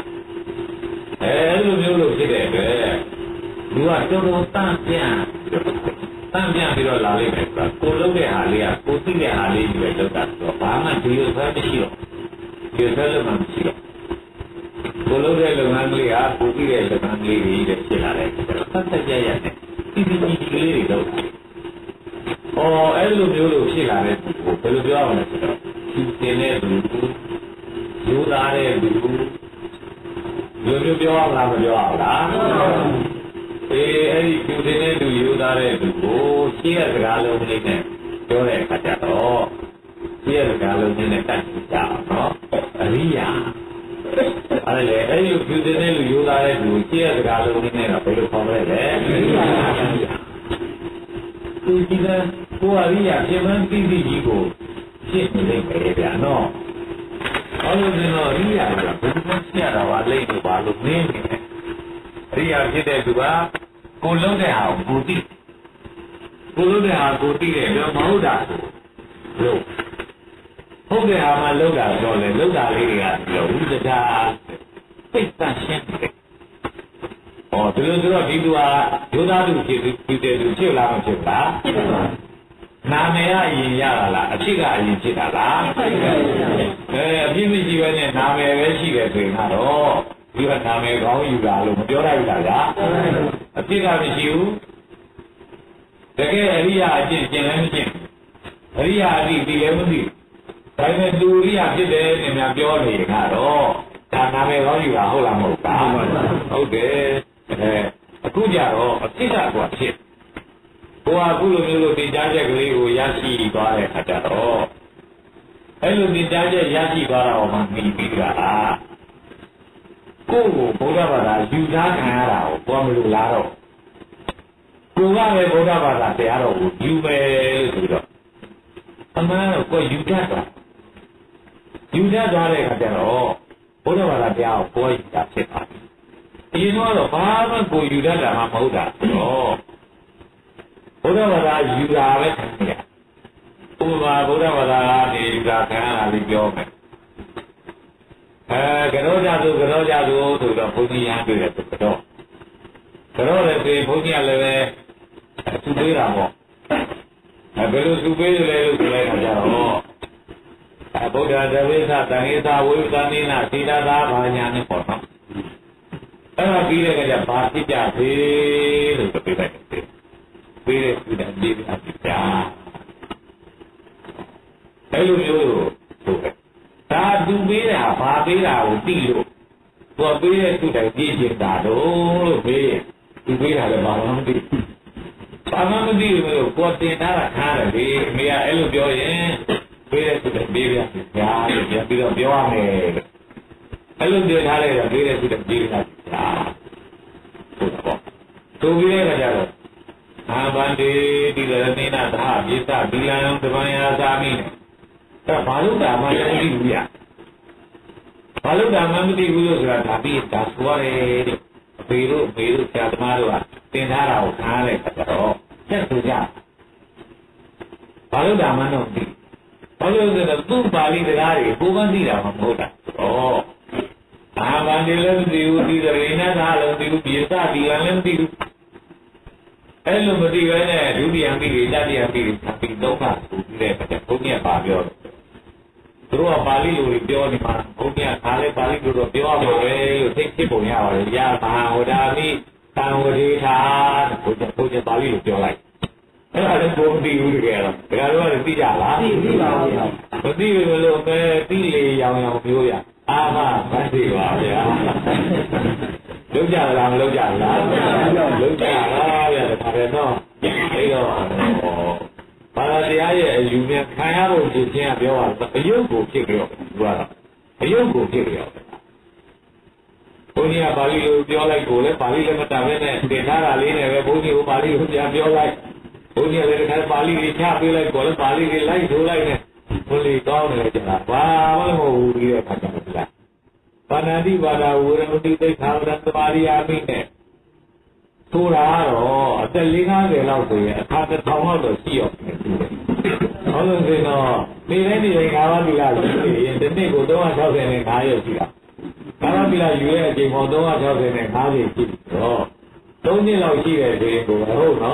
အဲလိုမျိုးလို့ဖြစ်တဲ့အတွက်လူကတော်တော်တန့်ပြန်တန့်ပြန်ပြီးတော့လာလိမ့်မယ်ဆိုတာကိုလုံးတဲ့ဟာလေးကကိုသိတဲ့ဟာလေးကြီးပဲလောက်တာဆိုတော့ဘာမှဒီလိုဆွဲမရှိတော့ဒီဆွဲလို့မှမရှိတော့ကိုလုံးတဲ့လုပ်ငန်းလေးကကိုသိတဲ့လုပ်ငန်းလေးတွေဖြစ်လာတယ်ဆိုတော့ဆက်ဆက်ကြရတဲ့ဒီဒီဒီကလေးတွေတော့အော်အဲ့လိုမျိုးလို့ဖြစ်လာတဲ့ကိုဘယ်လိုပြောရမလဲဆိုတော့ဒီတင်တဲ့လူယူသားတဲ့လူမျိုးမျိုးပြောအောင်လားမပြောအောင်လားအေးအဲ့ဒီကျူတင်တဲ့လူယူသားတဲ့လူကိုရှင်းရစကားလုံးလေးနဲ့ပြောတဲ့အခါကျတော့ရှင်းရစကားလုံးလေးနဲ့တတ်ကြအောင်နော်အရိယာအဲ့လေအဲ့ဒီကျူတင်တဲ့လူယူသားတဲ့လူရှင်းရစကားလုံးလေးနဲ့တော့ဘယ်လိုခေါ်မလဲလဲအရိယာသူကြည့်တဲ့ကိုအရိယာပြင်ပန်းသိသိကြီးကိုရှင်းနေတယ်ပဲဗျာနော်အဲ့လိုဆိုတော့အရိယာကဘယ်လိုရှင်းရတာပါလိမ့်လို့ပါလို့နင်းနေတယ်အရိယာဖြစ်တဲ့သူကကိုလုံးတဲ့ဟာကိုကိုသိကိုလုံးတဲ့ဟာကိုသိတယ်တော့မဟုတ်တာဆိုလို့ဟုတ်တဲ့ဟာမှလုံးတာတော့လေလုံးတာလေးတွေကပြောဥဒ္ဒါသိတန်ရှင်းတယ်။အော်ဒီလိုဆိုတော့ဒီသူဟာယောသားသူဖြစ်ဖြစ်တဲ့သူဖြစ်လားမဖြစ်လားဖြစ်ပါဘူး။နာမည်ကအရင်ရတာလားအဖြစ်ကအရင်ဖြစ်တာလားဖြစ်ပါဘူး။အဲအဖြစ်မရှိဘဲနဲ့နာမည်ပဲရှိတယ်ဆိုရင်တော့ဒီကနာမည်ကောင်းယူတာလို့မပြောလိုက်ဘူးလားဗျာအဖြစ်ကမရှိဘူးတကယ်အရိယာအကျင့်ကျင့်လည်းမကျင့်အရိယာအတိဒီလည်းမသိဒါပေမဲ့သူအရိယာဖြစ်တယ်နေများပြောနေရင်ကတော့ဒါနာမည်ကောင်းယူတာဟုတ်လားမဟုတ်လားဟုတ်တယ်အဲအခုကြတော့အဖြစ်ကကွာဖြစ်ဟိုအခုလိုမျိုးလို့တင်ကြားချက်ကလေးကိုရရှိသွားတဲ့အခါကျတော့အဲ့လိုတင်ကြားချက်ရရှိသွားတာမှမိပြီးတာကိုယ်ကိုဘုရားဘာသာယူသားခံရတာကိုဘောမလို့လားတော့ကိုကပဲဘုရားဘာသာတရားတော်ကိုယူမယ်လို့ဆိုတော့အမှန်တော့ကိုယ်ယူတတ်တာယူတတ်သွားတဲ့အခါကျတော့ဘုရားဘာသာတရားကိုပေါ်ယူတာဖြစ်ပါတယ်အရင်တော့ဘာမှကိုယူတတ်တာမှမဟုတ်တာဆိုတော့ဘုရားဘာသာယူတာပဲခံရဥပမာဘုရားဘာသာကနေယူတာခံရတာလေးပြောမယ်အဲကြောကြသူကြောကြသူဆိုတော့ဘုန်းကြီးရမ်းတွေ့တယ်ဆိုတော့ကြောလည်းပြင်ဘုန်းကြီးကလည်းပဲသူပေးတာပေါ့အဲဘယ်လိုသူပေးတယ်လဲလို့ဆိုလိုက်တာကြတော့အဲဗုဒ္ဓဇဝိသတန်ဟိသဝိသနိနာသီလသာဘာညာနဲ့ပေါ့နော်အဲ့ဒါပြီးတဲ့ကြဘာဖြစ်ကြသေးလို့ပြောလိုက်တယ်ပြီးတဲ့သူတဲ့ဒီအဖြစ်ကြအဲ့လိုမျိုးဆိုတယ်ဒါသူပေးတာဘာပေးတာကိုသိလို့သူပေးတဲ့သူတိုင်းကြည့်ချင်တာတော့လို့ပေးရင်သူပေးတာလည်းဘာမှမသိဘာမှမသိဘူးလို့ကိုတင်တာကထားတယ်လေအမေကအဲ့လိုပြောရင်ပေးတဲ့သူတိုင်းပေးပြညာပြန်ပြီးတော့ပြောရမယ်အဲ့လိုပြောထားလိုက်တော့ပေးတဲ့သူတိုင်းပေးပြညာဟုတ်တော့သူပြီးတဲ့အခါကျတော့အာဘန္တိတိရဏိနာသာပိသဗီလံသဗ္ဗယသာမိနဲ့ဒါဘာလို့ဒါမှမသိဘူးဗျာဘာလို့ဒါမှမသိဘူးလို့ဆိုတာဒါပြီးဒါဆိုရတယ်တဲ့အဖေတို့အမေတို့ဆရာသမားတို့ကတင်ထားတာကိုခါလိုက်တော့ဆက်ဆိုကြဘာလို့ဒါမှတော့သိဘာလို့လဲဆိုတော့သူ့ပါဠိတရားတွေကိုယ်ကသိတာမဟုတ်တာဩအာဘာနေလည်းမသိဘူးဒီရေနသာလည်းမသိဘူးပြေသဒီလည်းမသိဘူးအဲ့လိုမသိဘဲနဲ့ဒုတိယမိတွေတတိယမိတွေသတိသုံးပါဆိုပြီးတဲ့အခါကျဘုန်းကြီးကပါပြောတယ်သူတို့ကပါဠိလိုပြောနေမှာဘုန်းကြီးကဒါလည်းပါဠိလိုတော့ပြောရမှာပဲလို့သိဖြစ်ပုံရပါတယ်ရမဟာဝဒာမိတံဝတိထာဘုရားဘုရားပါဠိလိုပြောလိုက်အဲ့ဒါလည်းဘုံမသိဘူးတကယ်တော့ဒါကတော့သိကြလားသိသိပါဘူးမသိဘူးလို့ပဲသိလေရောင်ရောင်ပြောရအာမဗတ်သိပါဗျာလုံးကြလားမလုံးကြလားလုံးကြလားဗျာဒါပဲတော့အဲ့တော့ဘာသာတရားရဲ့အယူနဲ့ခံရဖို့ဖြစ်ခြင်းကပြောတာအယုတ်ကိုဖြစ်ကြရောသူကတော့အယုတ်ကိုဖြစ်ကြရောဘုန်းကြီးကပါဠိလိုပြောလိုက်ကိုလည်းပါဠိလည်းမတတ်ဘဲနဲ့သင်ထားတာလေးနဲ့ပဲဘုန်းကြီးကပါဠိကိုပြန်ပြောလိုက်ဘုန်းကြီးလည်းတခါပါဠိလေးချပေးလိုက်ကိုလည်းပါဠိလေးလိုက်ထိုးလိုက်နဲ့ဘုန်းကြီးကောင်းတယ်ကျန်တာဘာမှမဟုတ်ဘူးဒီတဲ့အခါကျတော့ဒီလားဘာနာတိဘာသာဝရမတိသိက္ခာဝရသမာရိယာမိနဲ့ဆိုတာတော့အသက်၄၅၀လောက်ဆိုရင်အခါတစ်ထောင်လောက်တော့ရှိရောတယ်သူတယ်။ဟုတ်လို့ဆိုတော့ဒီနေ့ဒီငါးပါးသီလရှိရင်ဒီနေ့ကို၃၆၅ရက်ရှိတာ။ငါးပါးသီလယူရဲ့အချိန်ပေါင်း၃၆၅ရက်ရှိတော့သုံးနှစ်လောက်ရှိတယ်ဆိုရင်ကိုဟုတ်နော်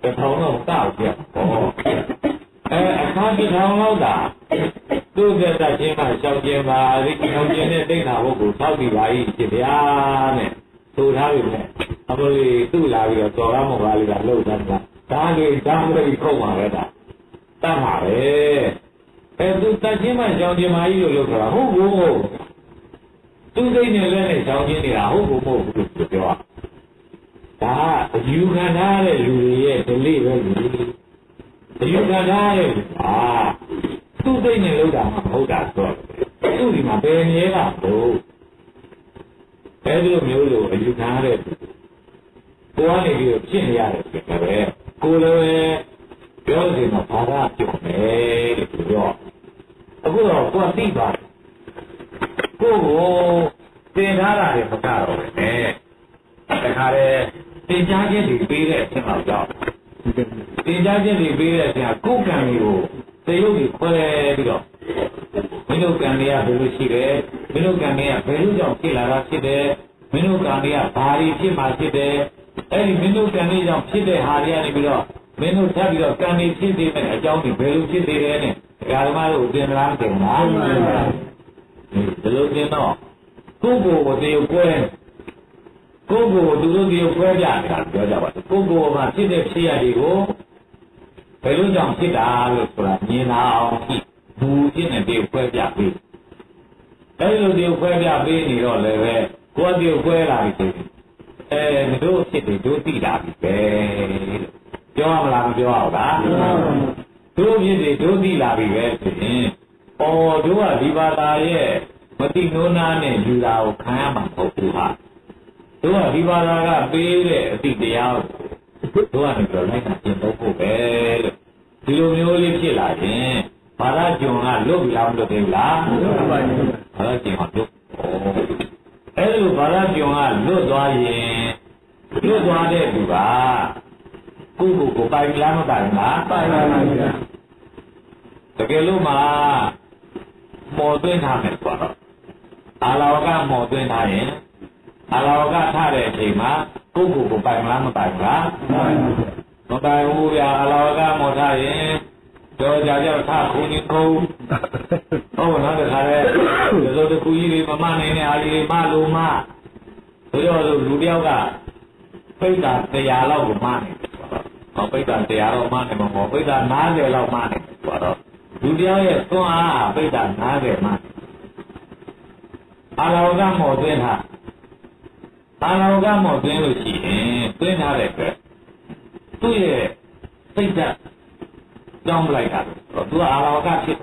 တထောင်တော့တောက်ပြဟောအဲအခါတစ်ထောင်လောက်သာသူ့သက်သက်ချင်းမှရှောင်ကျင်ပါဒီရှောင်ကျင်တဲ့တိတ်နာဘုတ်ကိုသောက်ပြီးပါ၏ရှင်ဗျာနဲ့ဆိုထားပြီနဲ့အမေသူ့လာပြီးတော့တော်ရမောပါလေးကလှုပ်သားတာဒါလေးဓာတ်လေးခုတ်ပါပဲဒါတတ်ပါပဲအဲသူတတ်ချင်းမှရှောင်ကျင်ပါ၏လို့လုပ်တာဟုတ်ဘူးဟုတ်သူစိတ်နဲ့လည်းနဲ့ရှောင်ကျင်နေတာဟုတ်ဘူးမဟုတ်ဘူးလို့ပြောတာဒါအယူခံထားတဲ့လူတွေရဲ့ဒလိပဲလူအယူခံထားတဲ့အာသူ့စိတ်နဲ့လုပ်တာမဟုတ်တာဆိုတော့သူ့ဒီမှာဘယ်နည်းကဟုတ်အဲဒီလိုမျိုးလို့အယူခံရတဲ့ကိုယ်ကနေပြီးတော့ဖြစ်နေရတယ်ဆိုတော့ပဲကိုယ်လည်းပြောစီမှာဘာသာပြောမယ်လို့ပြောအခုတော့ကိုယ်သိပါတယ်ကိုယ်ကိုသင်ထားတာတွေမကတော့ပဲနဲ့တခါတည်းသင်ကြားခြင်းတွေပေးတဲ့အချိန်လောက်ကြောက်သင်ကြားခြင်းတွေပေးတဲ့အချိန်ကကိုယ်ကံတွေကိုသရုပ်တွေခွဲပြီးတော့မင်းတို့ကံတွေကဘယ်လိုရှိတယ်မင်းတို့ကံတွေကဘယ်လိုကြောင့်ဖြစ်လာတာဖြစ်တယ်မင်းတို့ကံတွေကဘာတွေဖြစ်မှဖြစ်တယ်အဲ့ဒီမင်းတို့ကံတွေကြောင့်ဖြစ်တဲ့ဟာတွေကနေပြီးတော့မင်းတို့ထပ်ပြီးတော့ကံတွေဖြစ်နေတဲ့အကြောင်းတွေဘယ်လိုဖြစ်နေတယ်နဲ့ဒကာဓမ္မတို့သင်္လားတင်လားဒီလိုသင်တော့ကိုယ်ကိုယ်တည်းကွဲကိုယ်ကိုယ်သူတို့တည်းကွဲပြနေတာပြောကြပါဦးကိုယ်ကိုယ်မှာဖြစ်တဲ့ဖြစ်ရတွေကိုဘယ်လိုကြောင့်ဖြစ်တာလို့ဆိုတာမြင်လာအောင်ကြည့်ဘူဖြစ်နေတည်းကွဲပြပြီးအဲ့လိုတည်းကွဲပြပြီးနေတော့လည်းပဲကိုယ်တည်းကွဲလာပြီဆိုအဲတို့ဖြစ်တယ်တို့သိတာပြီပဲလို့ပြောရမလားမပြောရဘူးလားတို့ဖြစ်တယ်တို့သိလာပြီပဲဆိုရင်အော်တို့ကဒီဘာသာရဲ့မတိနိုးနာနဲ့ယူတာကိုခံရမှာမဟုတ်ဘူးဟာတို့ကဒီဘာသာကပေးတဲ့အတိတရားကိုတို့ကနေပြောလိုက်တာပြင်ဖို့ဖို့ပဲလို့ဒီလိုမျိုးလေးဖြစ်လာရင်ဘာသာကြုံကလွတ်ပြောင်းလွတ်တယ်လားလွတ်ပါဘူးဘာသာကြုံကလွတ်အဲ့လိုဘာသာကြုံကလွတ်သွားရင်လွတ်သွားတဲ့သူကကိုယ့်ကိုယ်ကိုပိုင်လားမပိုင်လားပိုင်ပါပါဗျာတကယ်လို့မှမော်သွင်းထားမယ်ဆိုတော့အာလောကမော်သွင်းထားရင်အာလောကထားတဲ့အချိန်မှာကိုယ့်ကိုယ်ကိုပိုင်လားမပိုင်လားမပိုင်ဘူးဗျာအာလောကမော်ထားရင်တော့ကြာကြောက်ထားခုန်ရင်ခုန်ဟုတ်နော်တခါလဲဒီလိုတခုကြီးတွေမမနိုင်တဲ့အားကြီးမလို့မတို့ရောလူတယောက်ကပိဋကတရားလောက်ကိုမနိုင်ဟောပိဋကတရားတော့မနိုင်မှာမဟုတ်ပိဋကနားတယ်လောက်မနိုင်ဆိုတော့လူတယောက်ရဲ့သွန်အားပိဋကနားတယ်မှအာလောကမော်သွင်းထားအာလောကမော်သွင်းလို့ရှိရင်သွင်းထားတဲ့အတွက်သူ့ရဲ့စိတ်ဓာတ်ကြောင်းလိုက်တာတော့သူကအာလောကဖြစ်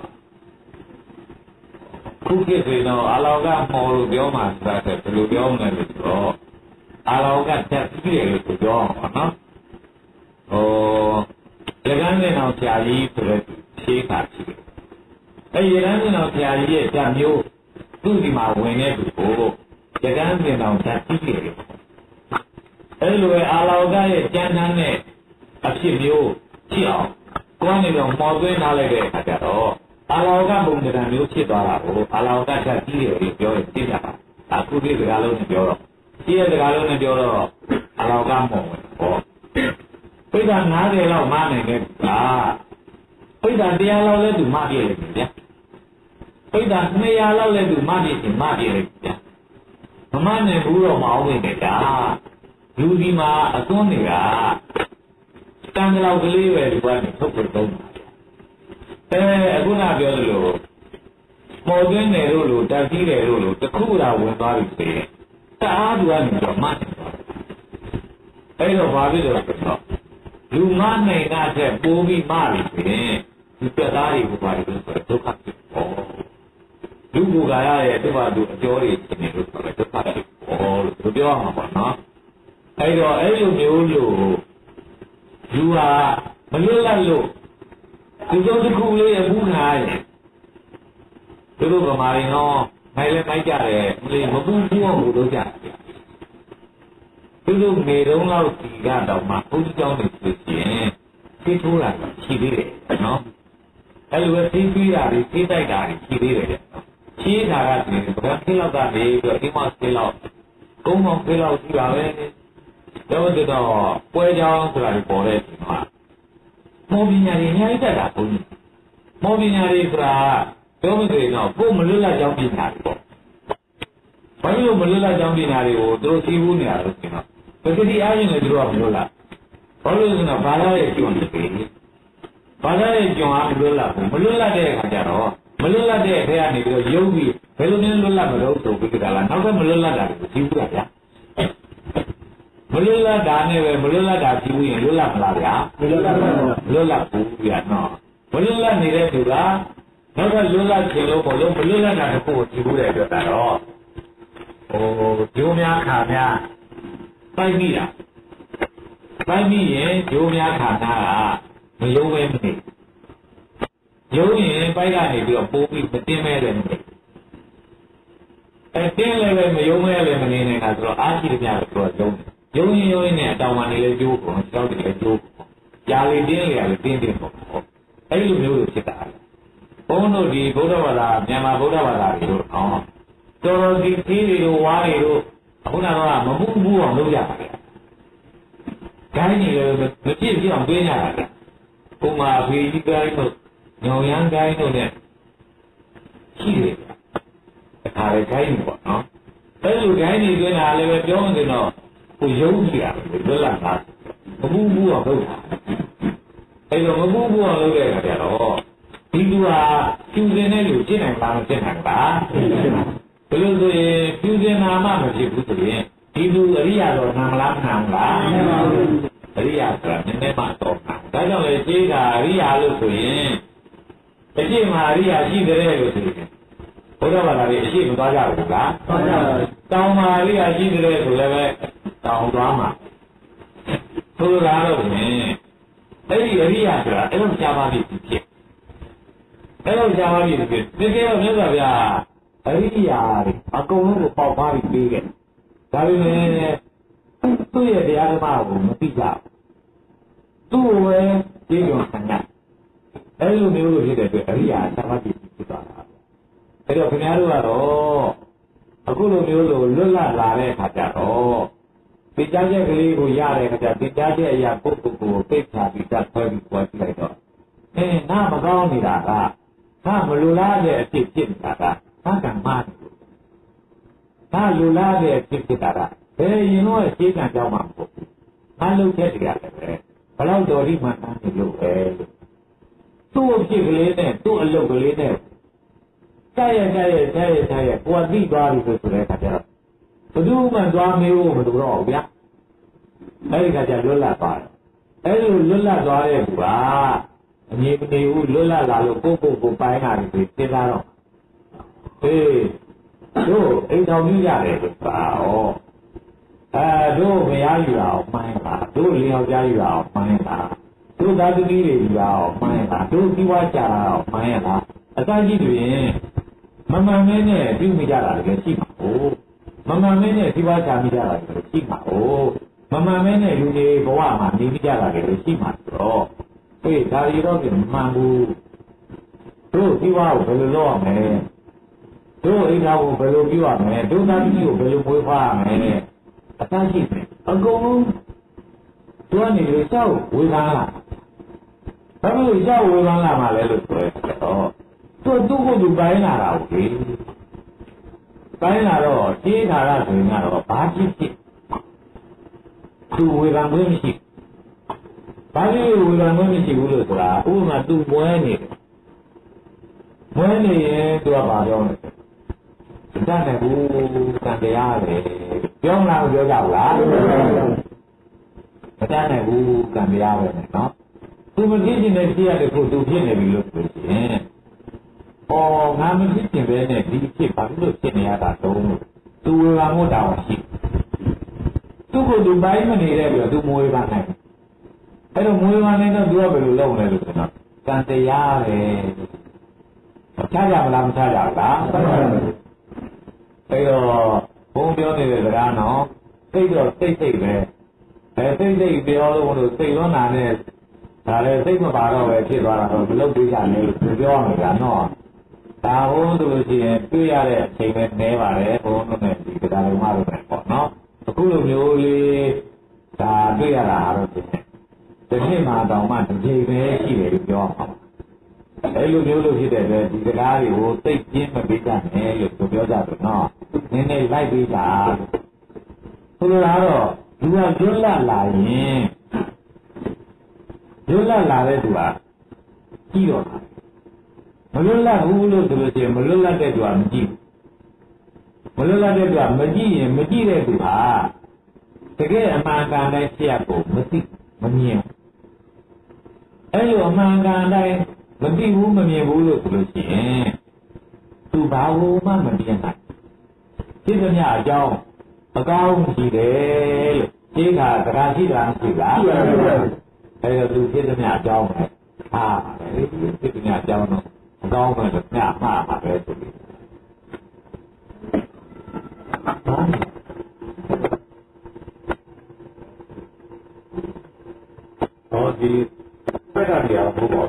ခုခေတ်ဆိုတော့အာလောကမော်လို့ပြောမှဆိုတာဘယ်လိုပြောမလဲလို့ဆိုတော့အာလောကဓာတ်ကြီးတယ်လို့ပြောအောင်ပါနော်ဟိုရကန်းနဲ့အောင်ဆရာကြီးဆိုတဲ့ဖြေးခါရှိတယ်အဲရကန်းနဲ့အောင်ဆရာကြီးရဲ့ဓာတ်မျိုးသူ့ဒီမှာဝင်တဲ့သူကိုရကန်းနဲ့အောင်ဓာတ်ကြီးတယ်လို့အဲလိုအာလောကရဲ့ကြမ်းတမ်းတဲ့အဖြစ်မျိုးဖြစ်အောင်ကိုယ်ကနေတော့မော်သွင်းထားလိုက်တဲ့အခါကျတော့အာလောကပုံစံမျိုးဖြစ်သွားတာကိုအာလောကဓာတ်ကြီးတယ်လို့ပြောရင်သိကြပါအခုဒီစကားလုံးနဲ့ပြောတော့ဒီရဲ့စကားလုံးနဲ့ပြောတော့အာလောကမော်ဝင်ဟောပိဋကနားတယ်လောက်မနိုင်တဲ့ကပိဋကတရားလောက်လဲသူမပြည့်တယ်ဗျာပိဋကနှစ်ရာလောက်လဲသူမပြည့်တယ်မပြည့်တယ်ဗျာမမနိုင်ဘူးတော့မအောင်နေတယ်ဗျာလူဒီမှာအသွန်းတွေကတန်ကြလောက်ကလေးပဲဒီကနေထုတ်ပြသုံးအဲအခုနပြောသလိုပေါ်သွင်းတယ်လို့လို့တက်ပြီးတယ်လို့လို့တခုလာဝင်သွားပြီဆိုရင်တအားသူကနေတော့မနိုင်ဘူးအဲ့တော့ဘာဖြစ်လို့လဲဆိုတော့လူမနိုင်တာတဲ့ပိုးပြီးမပြီဆိုရင်ဒီပြတ်သားတွေကိုဘာလို့ဆိုတော့ဒုက္ခဖြစ်ပေါ်လူကိုယ်ကာရရဲ့ဒုက္ခတို့အကျော်တွေဖြစ်နေလို့ဆိုတော့ဒုက္ခဖြစ်ပေါ်လို့ပြောရမှာပေါ့နော်အဲ့တော့အဲ့လိုမျိုးလို့လူဟာမလွတ်လပ်လို့ဒီလိုတစ်ခုလေးအခုခါရင်သူတို့ဗမာရင်းတော့နိုင်လဲနိုင်ကြတယ်လေမပူဘူးအောင်လို့ကြတယ်သူတို့နေတုံးလောက်ဒီကတော့မှဘုရားကျောင်းနေဆိုရင်သိထိုးတာရှိသေးတယ်နော်အဲ့လိုပဲသိပြီးတာတွေသိတိုက်တာတွေရှိသေးတယ်ရှင်းတာကဒီဗမာခေလောက်ကနေပြီးတော့ဒီမှာခေလောက်ကုန်းမောင်ခေလောက်ရှိပါပဲတော့တော့ပွဲကြောင်းဆိုတာပေါ်တဲ့အချိန်မှာမောပညာတွေအများကြီးတက်တာဘုန်းကြီးမောပညာတွေဆိုတာပြောမသေးတော့ကိုယ်မလွတ်လပ်ကြောင်းပညာတွေပေါ့ဘာလို့မလွတ်လပ်ကြောင်းပညာတွေကိုသူတို့သိဖို့နေရလို့ဆိုတော့ပဂတိအားဖြင့်လည်းသူတို့ကမလွတ်လပ်ဘာလို့လဲဆိုတော့ဘာသာရဲ့ကျွန်းတွေဘာသာရဲ့ကျွန်းအားမလွတ်လပ်ဘူးမလွတ်လပ်တဲ့အခါကျတော့မလွတ်လပ်တဲ့အခါကနေပြီးတော့ယုံပြီးဘယ်လိုမျိုးလွတ်လပ်မလို့ဆိုပြီးကြတာလားနောက်ကမလွတ်လပ်တာကိုသိဘူးလားဗျာမလွတ်လပ်တာနဲ့ပဲမလွတ်လပ်တာသိဘူးရင်လွတ်လပ်မလားဗျာမလွတ်လပ်ပါဘူးလွတ်လပ်ဘူးဗျာနော်မလွတ်လပ်နေတဲ့သူကနောက်ကလွတ်လပ်ခြင်းလို့ပေါ့လို့မလွတ်လပ်တာတစ်ခုကိုသိဘူးတဲ့အတွက်ကတော့ဟိုဂျိုးများခါများပိုက်မိတာပိုက်မိရင်ဂျိုးများခါများကမယုံပဲမနေယုံရင်ပိုက်ကနေပြီးတော့ပိုးပြီးမတင်းမဲတယ်မနေအဲတင်းလည်းပဲမယုံမဲလည်းမနေနိုင်တာဆိုတော့အားရှိတဲ့များတော့ယုံယုံရင်ယုံရင်နဲ့အတောင်မှနေလေကျိုးပုံကြောက်တယ်လေကျိုးကြာလေတင်းလေလည်းတင်းတင်းပေါ့အဲ့လိုမျိုးလို့ဖြစ်တာဘုန်းတို့ဒီဗုဒ္ဓဘာသာမြန်မာဗုဒ္ဓဘာသာတွေတို့နော်တော်တော်ဒီသေးတွေတို့ဝါးတွေတို့အခုနကတော့မမှုမှုအောင်လုပ်ရပါတယ်။ဒါနဲ့လည်းမပြည့်ပြည့်အောင်ပေးကြတာလေ။ဥမာဖေးကြီးတိုင်းတို့ညောင်ရမ်းတိုင်းတို့နဲ့ရှိတယ်။အခါလေးတိုင်းပေါ့နော်။အဲလိုတိုင်းတွေတွင်တာလည်းပဲပြောမှဆိုတော့ကိုယုံကြည်ရတယ်လွတ်လပ်တာမမှုမှုအောင်လုပ်တာ။အဲလိုမမှုမှုအောင်လုပ်တဲ့အခါကျတော့ဒီလူဟာကျူစင်တဲ့လူကျင့်နိုင်ပါမကျင့်နိုင်ပါဘယ်လိုဆိုရင်ကျူစင်နာမှမဖြစ်ဘူးဆိုရင်ဒီလူအရိယာတော်နာမလားနာမလားမနာပါဘူးအရိယာဆိုတာနည်းနည်းမှတော့နာဒါကြောင့်လေခြေတာအရိယာလို့ဆိုရင်အရှိမအရိယာရှိတဲ့လို့ဆိုရင်ဘုရားဘာသာရေးအရှိမသွားကြဘူးလားသွားကြပါဘူးတောင်မာအရိယာရှိတဲ့ဆိုလည်းပဲတောင်သွားမှာဆိုလာတော့ရင်အဲ့ဒီအရိယာဆိုတာအဲ့လိုရှားပါလိမ့်ဖြစ်အဲ့လိုရှားပါလိမ့်ဖြစ်ဒီကဲတော့မြတ်စွာဘုရားအရိယာတွေအကုန်လုံးကိုပေါက်ပါပြီးပေးခဲ့ဒါပေမဲ့သူ့ရဲ့တရားဓမ္မကိုမသိကြသူ့ကိုပဲကြည့်ကြဆန္ဒအဲ့လိုမျိုးလို့ဖြစ်တဲ့အတွက်အရိယာရှားပါပြီးဖြစ်သွားတာအဲ့တော့ခင်ဗျားတို့ကတော့အခုလိုမျိုးလို့လွတ်လပ်လာတဲ့အခါကျတော့သိကြချက်ကလေးကိုရတဲ့အခါကျသိကြချက်အရာပုဂ္ဂိုလ်ကိုသိချာပြီးတတ်ဆွဲပြီးပွားကြည့်လိုက်တော့အင်းငါမကောင်းနေတာကငါမလိုလားတဲ့အဖြစ်ဖြစ်နေတာကငါကံမှားတယ်ငါလိုလားတဲ့အဖြစ်ဖြစ်တာကဘယ်ရင်တော့အခြေခံကြောင်းမှာမဟုတ်ဘူးငါလုပ်ချက်တရားလည်းပဲဘလောက်တော်ဒီမှန်းနေလို့ပဲသူ့အဖြစ်ကလေးနဲ့သူ့အလုပ်ကလေးနဲ့ဆက်ရဆက်ရဆက်ရဆက်ရကိုယ်သိသွားပြီဆိုတဲ့အခါကျတော့ဘယ်သူမှသွားမေးဖို့မလိုတော့ဘူးဗျာအဲ့ဒီခါကျလွတ်လပ်သွားတယ်အဲ့လိုလွတ်လပ်သွားတဲ့သူကအမြင်မနေဘူးလွတ်လပ်လာလို့ကိုယ့်ကိုယ်ကိုပိုင်းလာတယ်သိသားတော့ဟေးတို့အိမ်တော်ကြီးရတယ်လို့ပါဩအဲတို့မရယူတာအောင်မှန်းပါတို့လျောက်ကြားယူတာအောင်မှန်းပါတို့သားသမီးတွေယူတာအောင်မှန်းပါတို့ဒီဝါကြတာအောင်မှန်းရတာအတိုင်းကြီးတွင်မမှန်မဲနဲ့ပြုမိကြတာလည်းရှိမှာ哦မမှန်မဲနဲ့ဒီဝါကြမိကြတာလည်းရှိမှာ哦မမှန်မဲနဲ့လူတွေဘဝမှာနေကြတာလည်းရှိမှာဆိုတော့ဟေးဒါရီတော့ပြန်မှန်ဘူးတို့ဒီဝါကိုဘယ်လိုလုပ်ရမလဲတို့အိမ်သားကိုဘယ်လိုပြုရမလဲတို့သားသမီးကိုဘယ်လိုမွေးဖွားရမလဲအတန်းရှိတယ်အကုန်လုံးတို့ကနေလို့ကြောက်ဝေခံလာဘာလို့ကြောက်ဝေခံလာမှလဲလို့ဆိုတော့သူသူ့ကိုသူပိုင်းလာတာဟုတ်လေပိုင်းလာတော့ရှင်းထားတာဆိုရင်ကတော့ဘာဖြစ်ဖြစ်သူဝေခံခွင့်မရှိဘာလို့ဝေခံခွင့်မရှိဘူးလို့ဆိုတာဥပမာသူမွဲနေတယ်မွဲနေရင်သူကဘာပြောလဲတတ်တယ်ဘူးတန်တရားပဲပြောမလားပြောကြဘူးလားမတတ်နိုင်ဘူးကံတရားပဲနော်သူမဖြစ်ခြင်းနဲ့ဖြစ်ရတယ်ကိုသူဖြစ်နေပြီလို့ဆိုရင်ဩငါမဖြစ်ခြင်းပဲနဲ့ဒီဖြစ်ပါလို့ဖြစ်နေရတာတုံးလို့သူဝေဘာမို့တောင်းရှိသူ့ကိုသူပိုင်းမနေတဲ့ပြီးတော့သူမွေးပါနိုင်အဲ့တော့မွေးပါနိုင်တော့သူကဘယ်လိုလုပ်လဲလို့ဆိုတော့ကံတရားပဲချကြမလားမချကြဘူးလားအဲ့တော့ဘုံပြောနေတဲ့စကားနော်စိတ်တော့စိတ်စိတ်ပဲအဲစိတ်စိတ်ပြောလို့လို့စိတ်လွန်တာနဲ့ဒါလည်းစိတ်မပါတော့ပဲဖြစ်သွားတာတော့မလုပ်သေးကြနဲ့လို့ပြောရမှာကနော်ဒါဘုံတို့လို့ရှိရင်တွေ့ရတဲ့အချိန်ပဲနည်းပါတယ်ဘုံတို့နဲ့ဒီတရားတော်မှလို့ပဲပေါ့နော်အခုလိုမျိုးလေးဒါတွေ့ရတာတော့ဒီတနည်းမှာတောင်မှတစ်ချိန်ပဲရှိတယ်လို့ပြောအောင်အဲလိုမျိုးလို့ဖြစ်တဲ့အတွက်ဒီစကားတွေကိုသိပြင်းမပေးကြနဲ့လို့ပြောကြတယ်နော်နည်းနည်းလိုက်ပေးတာဆိုလိုတာတော့လူကကျွတ်လာလာရင်ကျွတ်လာလာတဲ့သူကကြည့်တော့မလွတ်လပ်ဘူးလို့ဆိုလို့ရှိရင်မလွတ်လပ်တဲ့သူကမကြည့်ဘူးမလွတ်လပ်တဲ့သူကမကြည့်ရင်မကြည့်တဲ့သူဟာတကယ်အမှန်ကန်တဲ့ဆရာကိုမသိမမြင်အဲ့လိုအမှန်ကန်တိုင်းမသိဘူးမမြင်ဘူးလို့ဆိုလို့ရှိရင်သူဘာလို့မှမမြင်နိုင်သိသမျှအကြောင်းအကောင်းရှိတယ်လို့သိတာစကားရှိတာမရှိလားအဲ့တော့သူသိသမျှအကြောင်းပဲဟာပဲသိသမျှအကြောင်းတော့အကောင်းပဲလို့ညမှားမှာပဲဆိုပြီးဟောဒီဘက်ကတရားဘုရား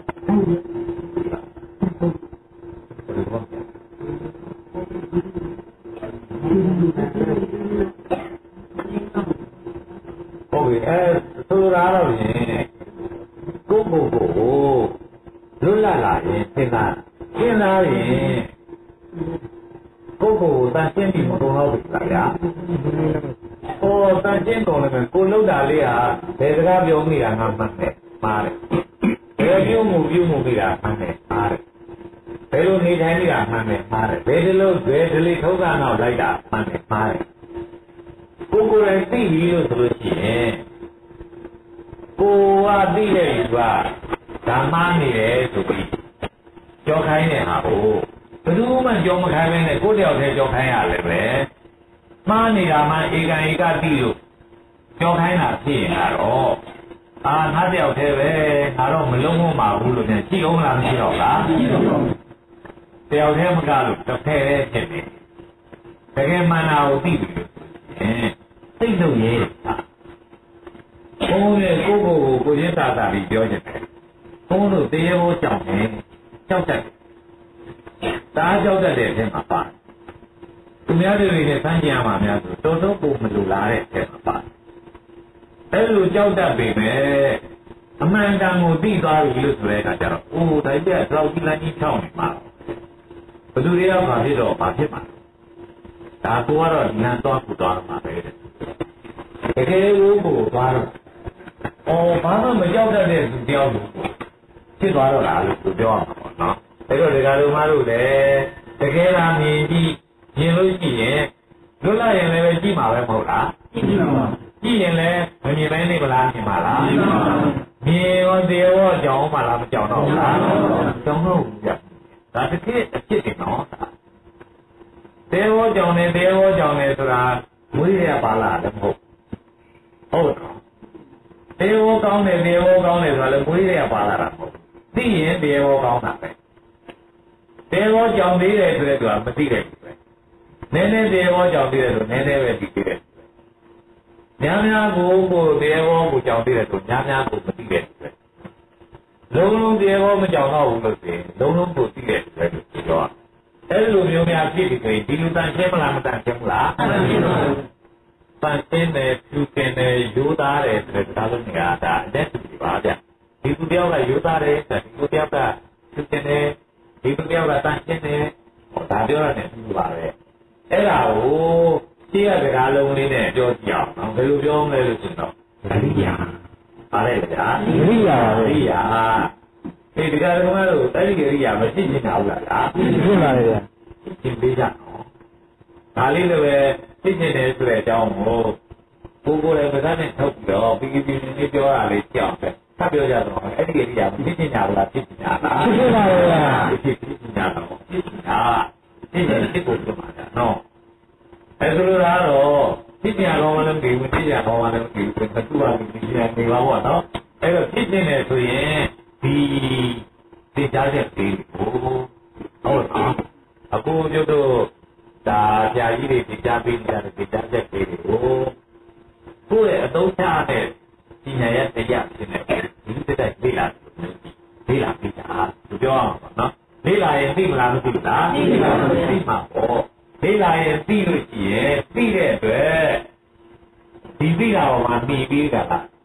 ဟုတ်ပြီအဲဆိုရတော့ရင်ကိုယ့်ကိုယ်ကိုလွတ်လပ်လာရင်သင်္သာသင်္သာရင်ကိုယ့်ကိုယ်တန်ရှင်းပြီးမကုန်တော့ဘူးလားဗျာဟောတန်ရှင်းကုန်လည်းကိုလှုပ်တာလေးဟာဘယ်စကားပြောနေတာငါမှတ်တယ်မှားတယ်ဘယ်ပြုံးမှုပြုံးမှုနေတာမှတ်တယ်မှားတယ်ဘယ်လိုနေထိုင်နေတာမှန်တယ်မှားတယ်ဘယ်ဒီလိုဘယ်ဒီလိုထုံးစံတော့လိုက်တာမှန်တယ်မှားတယ်ကိုကိုယ်လည်းသိပြီလို့ဆိုလို့ရှိရင်ကိုကသိတဲ့လူကဓမ္မနေတယ်ဆိုပြီးကြောခိုင်းတဲ့ဟာကိုဘယ်သူမှကြောမခိုင်းပဲနဲ့ကိုယ်တယောက်တည်းကြောခိုင်းရတယ်ပဲမှားနေတာမှဧကံဧကတိလို့ကြောခိုင်းတာဖြစ်ရင်တော့အာငါတယောက်တည်းပဲငါတော့မလုံးဝမှာဘူးလို့ပြန်ကြည့်အောင်လားမရှိတော့လားကြည့်တော့တယောက်တည်းမကလို့တစ်ဖက်တည်းဖြစ်နေတကယ်မှန်တာကိုသိပြီလို့သိလို့ရဲ့ဘုန်းနဲ့ကိုကိုကိုကိုရင်းတာတာပြီးပြောချင်တယ်ဘုန်းတို့တရားဟောကြောက်တယ်ကြောက်တတ်တားကြောက်တတ်တဲ့အထက်မှာပါသူများတွေနဲ့ဆန်းကျင်ရမှာများဆိုတော်တော်ပုံမလိုလားတဲ့အထက်မှာပါအဲ့လိုကြောက်တတ်ပေမဲ့အမှန်တန်ကိုသိသွားပြီလို့ဆိုတဲ့အခါကျတော့အိုးဒါကြက်တော့ဒီလမ်းကြီးဖြောင်းနေမှာဘယ်သူတွေကမှဖြစ်တော့မဖြစ်မှာဒါကိုကတော့ဉာဏ်တော့ခုသွားမှာပဲတကယ်လို့ကိုသွားတော့အော်ဘာမှမကြောက်တတ်တဲ့သူတယောက်ကိုဖြစ်သွားတော့လားလို့သူပြောရမှာပေါ့နော်အဲ့တော့ဒီကလူမတို့လည်းတကယ်လားမြင်ကြည့်မြင်လို့ရှိရင်လွတ်လပ်ရင်လည်းကြည့်မှာပဲမဟုတ်လားကြည့်ပါပါကြည့်ရင်လည်းမမြင်မဲနေမလားမြင်ပါလားမြင်ပါပါမြင်ရောတရားရောကြောင်းပါလားမကြောင်းတော့ဘူးလားကြောင်းတော့ဘူးကြဒါတစ်ခေတ်အဖြစ်တင်တော့တရားရောကြောင်းနေတရားရောကြောင်းနေဆိုတာမွေးရပါလားလည်းမဟုတ်ဟုတ်တော့တရားရောကောင်းတယ်တရားရောကောင်းတယ်ဆိုတာလည်းမွေးရပါလားတာမဟုတ်သိရင်တရားရောကောင်းတာပဲတရားရောကြောင်းသေးတယ်ဆိုတဲ့သူကမသိတဲ့သူပဲနည်းနည်းတရားရောကြောင်းသေးတယ်ဆိုနည်းနည်းပဲသိသေးတယ်များများကိုကိုတရားရောကိုကြောင်းသေးတယ်ဆိုများများကိုမသိတဲ့သူပဲလုံးလုံးတရားရောမကြောင်းတော့ဘူးလို့ဆိုရင်လုံးလုံးကိုသိတဲ့သူပဲလို့ပြောအဲ့လိုမျိုးများဖြစ်ပြီးဆိုရင်ဒီလူတန်ရှင်းမလားမတန်ရှင်းဘူးလားတန်ရှင်းပါဘူးတန်ရှင်းတယ်ဖြူစင်တယ်ရိုးသားတယ်ဆိုတဲ့ဒါလုံးတွေကဒါအလက်တူပါဗျဒီသူတယောက်ကရိုးသားတယ်ဒီသူတယောက်ကဖြူစင်တယ်ဒီသူတယောက်ကတန်ရှင်းတယ်ဒါပြောရတယ်သူပါပဲအဲ့ဒါကိုရှင်းရတဲ့ကားလုံးလေးနဲ့ပြောကြည့်အောင်နော်ဘယ်လိုပြောမလဲလို့ဆိုတော့အရိယာပါလေဗျာအရိယာပါအရိယာဒီဒီကရကမတို့အဲ့ဒီအရိယာမရှိချင်တာဟုတ်လားလားဖြစ်ပါလေဗျာရှင်းပေးကြနော်ဒါလေးလည်းပဲသိကျင်တယ်ဆိုတဲ့အကြောင်းကိုကိုကိုလည်းပဇာနဲ့ထုတ်ပြီးတော့ပြီးပြီးပြီးပြောရလေးကြောက်တယ်ဆက်ပြောကြတော့အဲ့ဒီအရိယာမဖြစ်ချင်တာဘူးလားဖြစ်ချင်တာလားဖြစ်ပါလေဗျာဖြစ်ဖြစ်ချင်တာတော့ဖြစ်ချင်တာဖြစ်ချင်ဖြစ်ဖို့ပြောမှာနော်အဲ့ဒါလိုတော့ဖြစ်ချင်တော့လည်းမပြီးဘူးဖြစ်ချင်တော့လည်းမပြီးဘူးဘယ်သူမှမဖြစ်ချင်နေပါဘောနော်အဲ့တော့ဖြစ်ချင်တယ်ဆိုရင်ဒီသိကြတဲ့ဒီကိုဟုတ်နော်အခုကျတော့ဒါဆရာကြီးတွေသိကြပြီးကြတယ်သိကြတဲ့ဒီကိုကိုယ့်ရဲ့အသုံးချတဲ့ပညာရဲ့တရားဖြစ်နေတယ်ဒီစိတ်တိုင်းလေ့လာလေ့လာပြီးတာသူပြောအောင်ပါနော်လေ့လာရင်သိမလားမသိဘူးလားသိပါဘူးသိမှာပေါ့လေ့လာရင်သိလို့ရှိရင်သိတဲ့အတွက်ဒီသိတာပေါ်မှာပြီးပြီးတာလား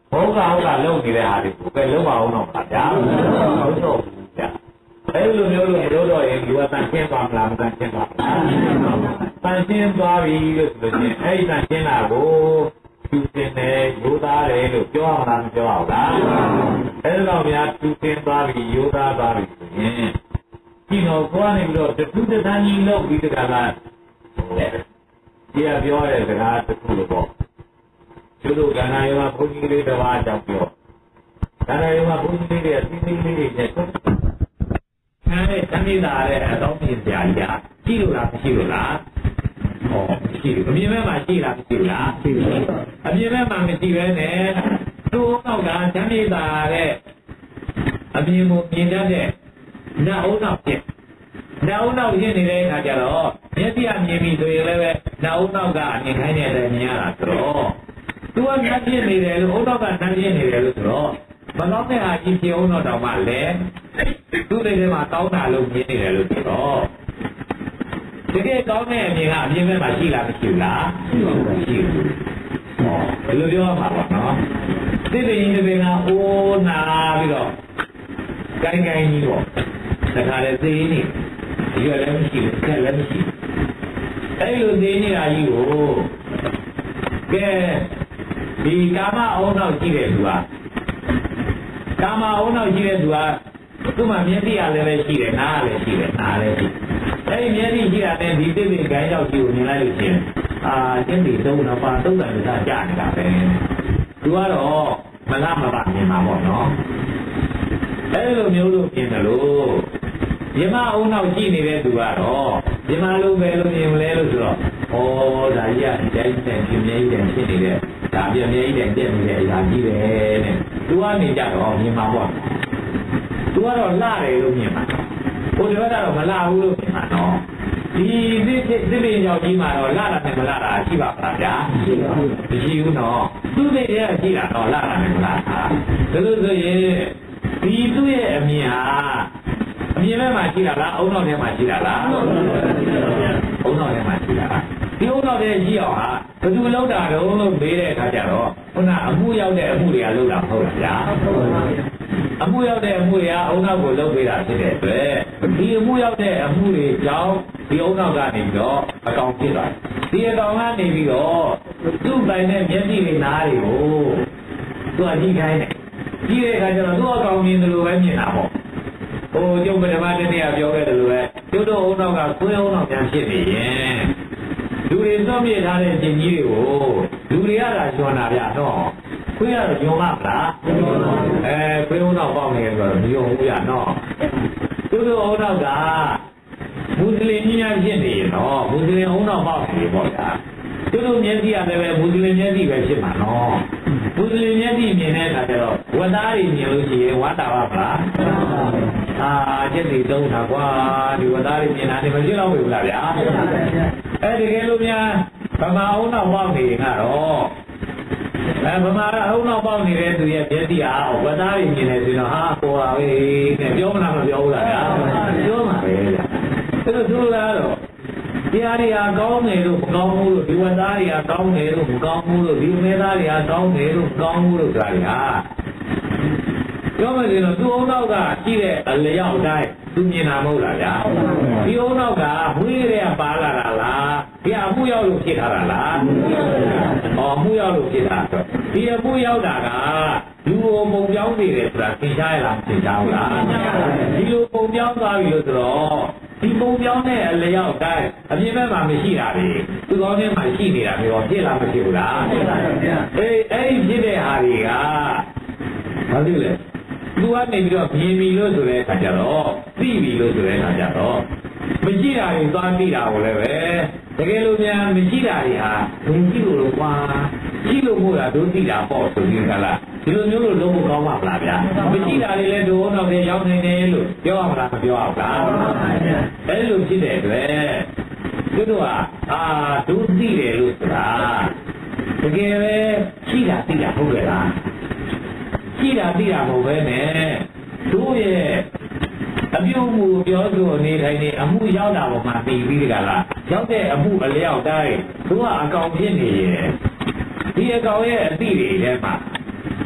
ဘုရားဟုတ်ကလုံနေတဲ့ဟာတွေကိုပဲလုံပါအောင်တော့ပါဗျာဟုတ်တော့ဗျာအဲ့လိုမျိုးလို့တို့တော့ရင်ဒီဝတန်ရှင်းပါမလားမတန်ရှင်းပါဘူးတန်ရှင်းသွားပြီလို့ဆိုလို့ချင်းအဲ့ဒီတန်ရှင်းတာကိုသူတင်တယ်ယူသားတယ်လို့ပြောအောင်လားမပြောအောင်လားအဲ့တော့များသူတင်သွားပြီယူသားသွားပြီဆိုရင်ဒီတော့ကိုကနေပြီးတော့တူတန်းကြီးလောက်ပြီးတကလားဒီကပြောတဲ့စကားတစ်ခုလို့ပေါ့ကျတို့ကဏ္ဍရောဘုန်းကြီးလေးတစ်ပါးကြောင့်ပြောကဏ္ဍရောဘုန်းကြီးလေးတွေအသိသိလေးတွေနဲ့ဆိုအဲ့တဏိတာတဲ့အတော်ပြင်းစရာကြီးကြည့်လို့လားမရှိလို့လားဟောရှိတယ်အမြင်မဲ့မှာရှိလားမရှိဘူးလားရှိတယ်အမြင်မဲ့မှာမရှိပဲနဲ့သူ့နောက်ကတဏိတာတဲ့အမြင်ကိုမြင်တတ်တဲ့နှာအုံနောက်ဖြစ်နှာအုံနောက်ဖြစ်နေတဲ့အခါကျတော့မျက်စိအမြင်ပြီဆိုရင်လည်းပဲနှာအုံနောက်ကအမြင်ခိုင်းတဲ့အတိုင်းမြင်ရတာဆိုတော့သူကနှာဖြစ်နေတယ်လို့အုံနောက်ကနှာဖြစ်နေတယ်လို့ဆိုတော့မကောင်းတဲ့ဟာကြီးဖြစ်အောင်တော့တောင်မှလည်းသူ့တွေမှာတောင်းတာလို့မြင်နေတယ်လို့ဆိုတော့တကယ်ကောင်းတဲ့အမြင်ကအမြင်မဲ့မှာရှိလားမရှိဘူးလားရှိဘူးဟောဘယ်လိုပြောမှာပါနော်သိတဲ့ရင်တွေကအိုးနာပြီးတော့ကိုင်းကိုင်းကြီးတော့တခါလေသိနေရွယ်လည်းမရှိဘူးခက်လည်းမရှိဘူးအဲ့လိုသိနေတာကြီးကိုကဲဒီကာမအုံနောက်ရှိတဲ့သူကကာမအုံနောက်ရှိတဲ့သူကသူ့မှာမျက်စိရလည်းပဲရှိတယ်နားလည်းရှိတယ်နားလည်းရှိအဲ့ဒီမျက်စိရှိတာနဲ့ဒီသိသိကိုင်းရောက်ကြည့်ကိုမြင်လိုက်လို့ရှိရင်အာကျင့်တည်သုံးတော့ပါသုံးတယ်လို့သာကြားနေတာပဲသူကတော့မလားမပါမြင်မှာပေါ့နော်အဲ့လိုမျိုးလို့မြင်တယ်လို့ယမအုံနောက်ရှိနေတဲ့သူကတော့ယမလုံးပဲလို့မြင်မလဲလို့ဆိုတော့ဩဒါကြီးကတိုင်းနဲ့ပြင်းပြင်းကြီးတယ်ဖြစ်နေတဲ့ဒါပြင်းပြင်းကြီးတယ်ပြည့်နေတဲ့အရာကြီးပဲတဲ့သူကနေကြတော့မြင်မှာပေါ့သူကတော့လှတယ်လို့မြင်မှာဟိုတပတ်ကတော့မလှဘူးလို့မြင်မှာနော်ဒီသစ်သစ်ပင်ရောက်ကြီးမှာတော့လှတာနဲ့မလှတာရှိပါ့မလားဗျာမရှိဘူးနော်သူ့တဲ့ရဲ့ရှိတာတော့လှတာနဲ့မလှတာဒါလို့ဆိုရင်ဒီသူ့ရဲ့အမြင်ဟာအမြင်ထဲမှာရှိတာလားအုံနောက်ထဲမှာရှိတာလားအုံနောက်ထဲမှာရှိတာဒီအုံနောက်ထဲရှိအောင်ဟာဘယ်သူလောက်တာတော့လို့မေးတဲ့အခါကျတော့ခုနအမှုရောက်တဲ့အမှုတွေကလောက်တာမဟုတ်လားဗျာအမှုရောက်တဲ့အမှုတွေကအုံနောက်ကိုလောက်ပေးတာဖြစ်တဲ့အတွက်ဒီအမှုရောက်တဲ့အမှုတွေကြောင့်ဒီအုံနောက်ကနေပြီးတော့အကောင်ဖြစ်သွားတယ်ဒီအကောင်ကနေပြီးတော့သူ့ပိုင်တဲ့မျက်စိတွေနားတွေကိုသူအကြည့်ခိုင်းတယ်ကြည့်တဲ့အခါကျတော့သူ့အကောင်မြင်တယ်လို့ပဲမြင်တာပေါ့ဟိုကျုပ်ပထမတနေ့ကပြောခဲ့တယ်လို့ပဲကျုပ်တို့အုံနောက်ကခွေးအုံနောက်ပြန်ဖြစ်နေရင်လူတွေသွတ်မြစ်ထားတဲ့ရှင်ကြီးတွေကိုလူတွေကသာကျွမ်းတာဗျာတော့ခွေးကတော့ကျွမ်းမှာမလားအဲခွေးအုံနောက်ပေါက်နေတယ်ဆိုတော့မယုံဘူးဗျာနော်ကျုပ်တို့အုံနောက်ကမွတ်စလင်ကြီးများဖြစ်နေရင်တော့မွတ်စလင်အုံနောက်ပေါက်နေပေါ့ဗျာကျုပ်တို့မျက်စိကလည်းပဲမွတ်စလင်မျက်စိပဲဖြစ်မှာနော်မွတ်စလင်မျက်စိမြင်တဲ့အခါကျတော့ဝတ်သားတွေမြင်လို့ရှိရင်ဝါတာပါမလားအာကျက်စီသုံးတာကွာဒီဝတ်သားတွေမြင်တာဒီမဖြစ်တော့ဘူးလားဗျာအဲတကယ်လို့များဗမာအုံနောက်ပေါက်နေရင်ကတော့အဲဗမာအုံနောက်ပေါက်နေတဲ့သူရဲ့မျက်စိအားဝတ်သားတွေမြင်တယ်ဆိုတော့ဟာပေါ်ပါပဲနဲ့ပြောမလားမပြောဘူးလားဗျာပြောမှာပဲဗျာအဲ့တော့သူလားတော့တရားတွေအားကောင်းတယ်လို့မကောင်းဘူးလို့ဒီဝတ်သားတွေအားကောင်းတယ်လို့မကောင်းဘူးလို့ဒီမဲသားတွေအားကောင်းတယ်လို့မကောင်းဘူးလို့ဆိုတာတွေဟာပြောမယ်ဆိုတော့သူ့အုံနောက်ကရှိတဲ့အလျောက်တိုင်းသူမြင်တာမဟုတ်လားဗျာဒီအုံနောက်ကမွေးတွေကပါလာတာလားဒီအမှုရောက်လို့ဖြစ်ထားတာလားဟောအမှုရောက်လို့ဖြစ်တာဆိုဒီအမှုရောက်တာကလူကိုပုံပြောင်းနေတယ်ဆိုတာသင်ကြားရလားသင်ကြားဘူးလားဒီလိုပုံပြောင်းသွားပြီလို့ဆိုတော့ဒီပုံပြောင်းတဲ့အလျောက်တိုင်းအမြင်ဘက်မှာမရှိတာလေသူကောင်းထဲမှာရှိနေတာမျိုးဖြစ်လားမဖြစ်ဘူးလားဖြစ်ပါဘူးဗျာအေးအဲ့ဒီဖြစ်တဲ့ဟာတွေကဘာလို့လဲသူကနေပြီးတော့မြင်ပြီလို့ဆိုတဲ့အခါကျတော့သိပြီလို့ဆိုတဲ့အခါကျတော့မရှိတာတွေသွားသိတာကိုလည်းပဲတကယ်လို့များမရှိတာတွေဟာဘယ်ကြည့်လို့လို့ကွာကြည့်လို့မို့လားတို့သိတာပေါ့ဆိုပြီးကလားဒီလိုမျိုးလို့လုံးဝကောင်းပါမလားဗျာမရှိတာတွေလည်းတို့တော့လည်းရောက်နေတယ်လို့ပြောရမလားမပြောရဘူးလားအဲ့လိုဖြစ်တဲ့အတွက်သူတို့ကအာတို့သိတယ်လို့ဆိုတာတကယ်ပဲရှိတာသိတာဟုတ်ကဲ့လားရှိတာသိတာမဟုတ်ပဲနဲ့တို့ရဲ့အပြုအမူပြောဆိုနေထိုင်နေအမှုရောက်တာပေါ်မှာပြီးပြီးကြလားရောက်တဲ့အမှုအလျောက်တိုင်းတို့ကအကောင်ဖြစ်နေရင်ဒီအကောင်ရဲ့အသည့်တွေထဲမှာ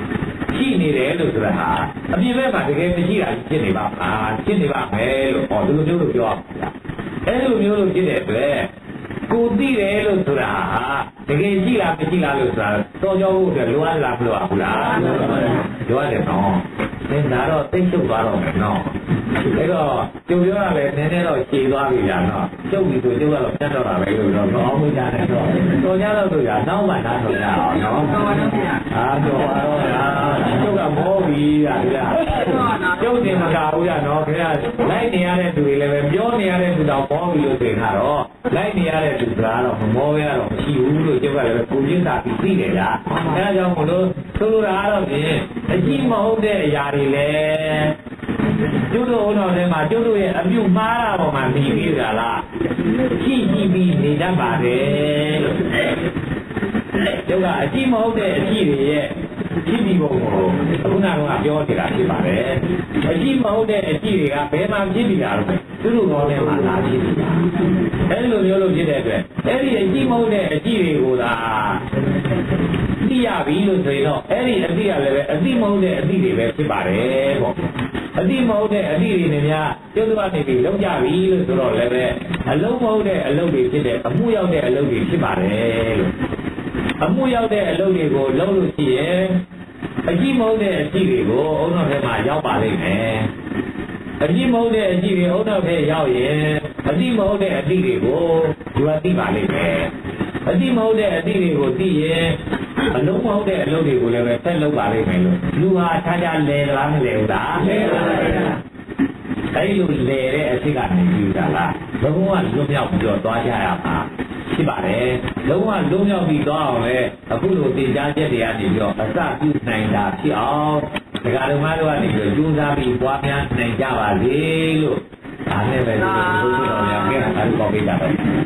ရှိနေတယ်လို့ဆိုတာဟာအပြင်ဘက်မှာတကယ်မရှိတာဖြစ်နေပါမလားဖြစ်နေပါမယ်လို့ဟောဒီလိုမျိုးလို့ပြောရမှာအဲ့လိုမျိုးလို့ဖြစ်တဲ့အတွက်ကိုသိတယ်လို့ဆိုတာဟာတကယ်ရှိလားမရှိလားလို့ဆိုတာတော်ကြောဖို့အတွက်လိုအပ်လားမလိုအပ်ဘူးလားလိုအပ်တယ်နော်သင်ဒါတော့သိချုပ်သွားတော့မယ်နော်အဲ့တော့ကျုပ်ပြောရလဲနည်းနည်းတော့ခြေသွားပြီလားနော်ကျုပ်ဒီဆိုကျုပ်ကတော့ပြတ်တော့တာပဲလို့တော့တော့အောင်ကြတယ်တော့တော်ကြတော့ဆိုရနောက်မှနားထောင်ကြအောင်နော်တော်ပါတော့ဗျာအာတော်ပါတော့ဗျာကျုပ်ကမောပြီဗျာဗျာကျုပ်တင်မကဘူးဗျာနော်ခင်ဗျာလိုက်နေရတဲ့သူတွေလည်းပဲပြောနေရတဲ့သူတော့မောပြီလို့ဆိုရင်တော့လိုက်နေရတဲ့သူကတော့မမောရတော့မရှိဘူးလို့ကျုပ်ကလည်းကိုရင်းစာပြီးသိတယ်ဗျာအဲဒါကြောင့်မလို့ဆိုလိုတာကတော့ဖြင့်အကြည့်မဟုတ်တဲ့အရာတွေလည်းကျုပ်တို့ဦးတော်ထဲမှာကျုပ်တို့ရဲ့အပြုမှားတာပေါ်မှာပြီးပြီးကြလားရှိရှိပြီးနေတတ်ပါတယ်လို့ကျုပ်ကအကြည့်မဟုတ်တဲ့အကြည့်တွေရဲ့ရှိပြီးပုံကိုအခုနကတော့ပြောနေတာဖြစ်ပါတယ်အကြည့်မဟုတ်တဲ့အကြည့်တွေကဘယ်မှာဖြစ်ပြီးတာလဲသူတို့တော်ထဲမှာလာဖြစ်နေတာအဲဒီလိုမျိုးလို့ဖြစ်တဲ့အတွက်အဲဒီအကြည့်မဟုတ်တဲ့အကြည့်တွေကိုသာသိရပြီလို့ဆိုရင်တော့အဲ့ဒီအသိရလည်းပဲအသိမဟုတ်တဲ့အသိတွေပဲဖြစ်ပါတယ်ပေါ့အသိမဟုတ်တဲ့အသိတွေနဲ့များကျုပ်တို့ကနေပြီးလုံးကြပြီလို့ဆိုတော့လည်းပဲအလုံးမဟုတ်တဲ့အလုပ်တွေဖြစ်တဲ့အမှုရောက်တဲ့အလုပ်တွေဖြစ်ပါတယ်လို့အမှုရောက်တဲ့အလုပ်တွေကိုလုပ်လို့ရှိရင်အကြည့်မဟုတ်တဲ့အကြည့်တွေကိုအုံနောက်ထဲမှာရောက်ပါလိမ့်မယ်အကြည့်မဟုတ်တဲ့အကြည့်တွေအုံနောက်ထဲရောက်ရင်အသိမဟုတ်တဲ့အသိတွေကိုသူကသိပါလိမ့်မယ်အတိမဟုတ်တဲ့အသည့်တွေကိုသိရင်အလုံးမဟုတ်တဲ့အလုပ်တွေကိုလည်းပဲဆက်လုပ်ပါလိမ့်မယ်လို့လူဟာခြားခြားလဲလားမလဲဘူးလားလဲပါပါဗျာအဲဒီလိုလဲတဲ့အဖြစ်ကနေပြီးတာလားဘုံကလွတ်မြောက်ပြီးတော့သွားကြရမှာဖြစ်ပါတယ်လုံးဝလွတ်မြောက်ပြီးသွားအောင်လေအခုလိုသင်ကြားချက်တွေကနေပြီးတော့အစပြုနိုင်တာဖြစ်အောင်ဒကာတော်မတို့ကနေပြီးတော့ကြိုးစားပြီးပွားများနိုင်ကြပါစေလို့ဒါနဲ့ပဲဒီလိုဘုရားတော်များကအဲ့ဒီပေါ်ပေးတာပဲ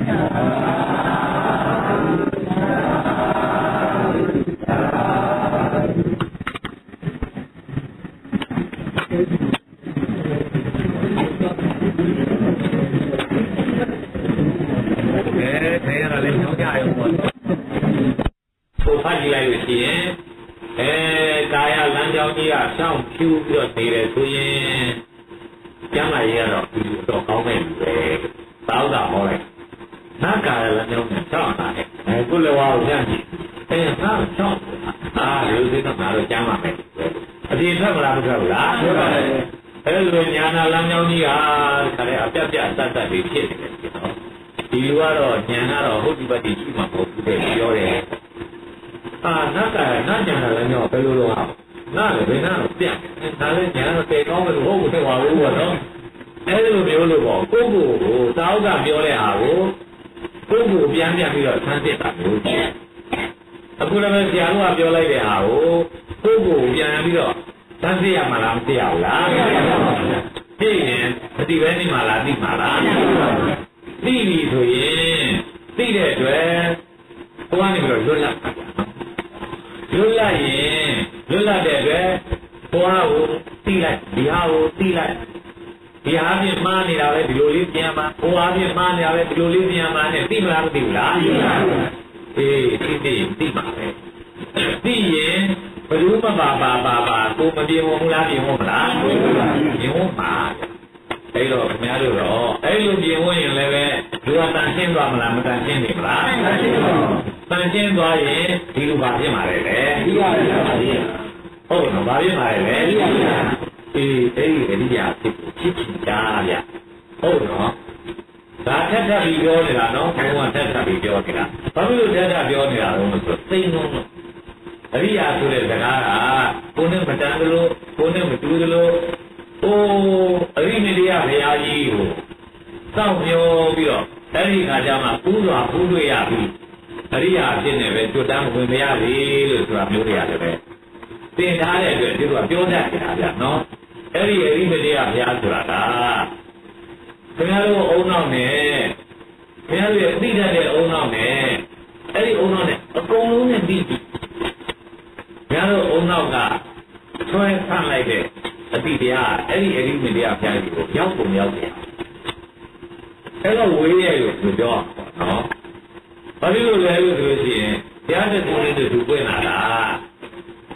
လိုက်လို့ရှိရင်အဲကာယလမ်းကြောင်းကြီးကရှောင်းဖြူပြီးတော့နေတယ်ဆိုရင်ကျမ်းမာရေးကတော့ဒီလိုတော့ကောင်းမယ်ပဲတောက်တာဟောလိုက်နာကာယလမ်းကြောင်းနဲ့ရှောင်းလာတယ်အဲကုလဝါကိုပြန်ကြည့်အဲနာရှောင်းအာလူစိတ်တော့ငါတို့ကျမ်းမာမယ်အပြင်ထွက်မလားမထွက်ဘူးလားထွက်ပါဘူးအဲလိုညာနာလမ်းကြောင်းကြီးကခါတဲ့အပြတ်ပြတ်တတ်တတ်လေးဖြစ်နေတယ်နော်ဒီလူကတော့ညာကတော့ဟုတ်ဒီပတ်တိရှိမှာမဟုတ်ဘူးတဲ့ပြောတယ်အာနတ်ကနတ်ညာလည်းတော့ဘယ်လိုလုပ်အောင်ငါလည်းဘယ်နာတော့ပြတ်ဒါလည်းညာတော့တေကောင်းလို့ဟုတ်ဘူးတဲ့ပါဘူးပေါ့နော်အဲဒီလိုမျိုးလို့ပေါ့ကိုယ့်ကိုယ်ကိုသာဥကပြောတဲ့ဟာကိုကိုယ့်ကိုယ်ပြန်ပြန်ပြီးတော့ဆန်းစစ်တာမျိုးအခုလည်းဆရာတို့ကပြောလိုက်တဲ့ဟာကိုကိုယ့်ကိုယ်ပြန်ပြီးတော့ဆန်းစစ်ရမှာလားမသိရဘူးလားသိရင်အတိပဲနေမှာလားသိမှာလားသိပြီဆိုရင်သိတဲ့အတွက်ဘုရားနေပြီးတော့လွတ်လပ်လွတ်လပ်ရင်လွတ်လပ်တဲ့အတွက်ဘုရားကိုသိလိုက်ဒီဟာကိုသိလိုက်ဒီဟာပြင်မှားနေတာပဲဒီလိုလေးပြန်မှာဘုရားပြင်မှားနေတာပဲဒီလိုလေးပြန်မှာနဲ့သိမလားမသိဘူးလားသိပါဘူးအေးသိသိသိပါပဲသိရင်ဘယ်လိုမှပါပါပါပါကိုမပြေဘူးလားပြေဘူးမလားပြေဘူးပါအဲ့တော့ခင်ဗျားတို့တော့အဲ့လိုပြေဝင်ရင်လည်းပဲလူကတန်ရှင်းသွားမလားမတန်ရှင်းနေမလားတန်ရှင်းသွားရင်ဒီလိုပါဖြစ်မှာလေဒီပါဟုတ်နော်ဘာဖြစ်မှာလဲအေးအဲ့ဒီအရိယာဖြစ်ဖြစ်ချင်တာဗျဟုတ်နော်ဒါထက်ထပ်ပြီးပြောနေတာနော်ဘုရားထက်ထပ်ပြီးပြောနေတာဘာလို့ထက်ထပ်ပြောနေတာလဲဆိုသိနေတော့အရိယာဆိုတဲ့စကားကကိုယ်နဲ့မတန်သလိုကိုယ်နဲ့မတူသလိုအိုးအရိမတရားဘုရားကြီးကိုစောင့်မျှော်ပြီးတော့အဲ့ဒီခါကျမှပူးစွာပူးတွေ့ရပြီးအရိယာဖြစ်နေပဲကျွတ်တမ်းဝင်မရလေလို့ဆိုတာမျိုးတွေရတယ်ပဲသင်ထားတဲ့အတွက်ဒီလိုပြောတတ်နေတာဗျနော်အဲ့ဒီအရိမတရားဘုရားဆိုတာကခင်ဗျားတို့အုံနောက်နဲ့ခင်ဗျားတို့ရဲ့သိတတ်တဲ့အုံနောက်နဲ့အဲ့ဒီအုံနောက်နဲ့အကုန်လုံးနဲ့ပြီးပြီခင်ဗျားတို့အုံနောက်ကဆွဲဆန့်လိုက်တဲ့အတိတရားအဲ့ဒီအရိမတရားဘုရားကြီးကိုရောက်ပုံရောက်တယ်အဲ့တော့ဝေးရလို့ဆိုတော့နော်ဘာလို့လဲလို့ဆိုလို့ရှိရင်ဘုရားတဲ့ကိုယ်လေးတို့တွေ့လာတာပြ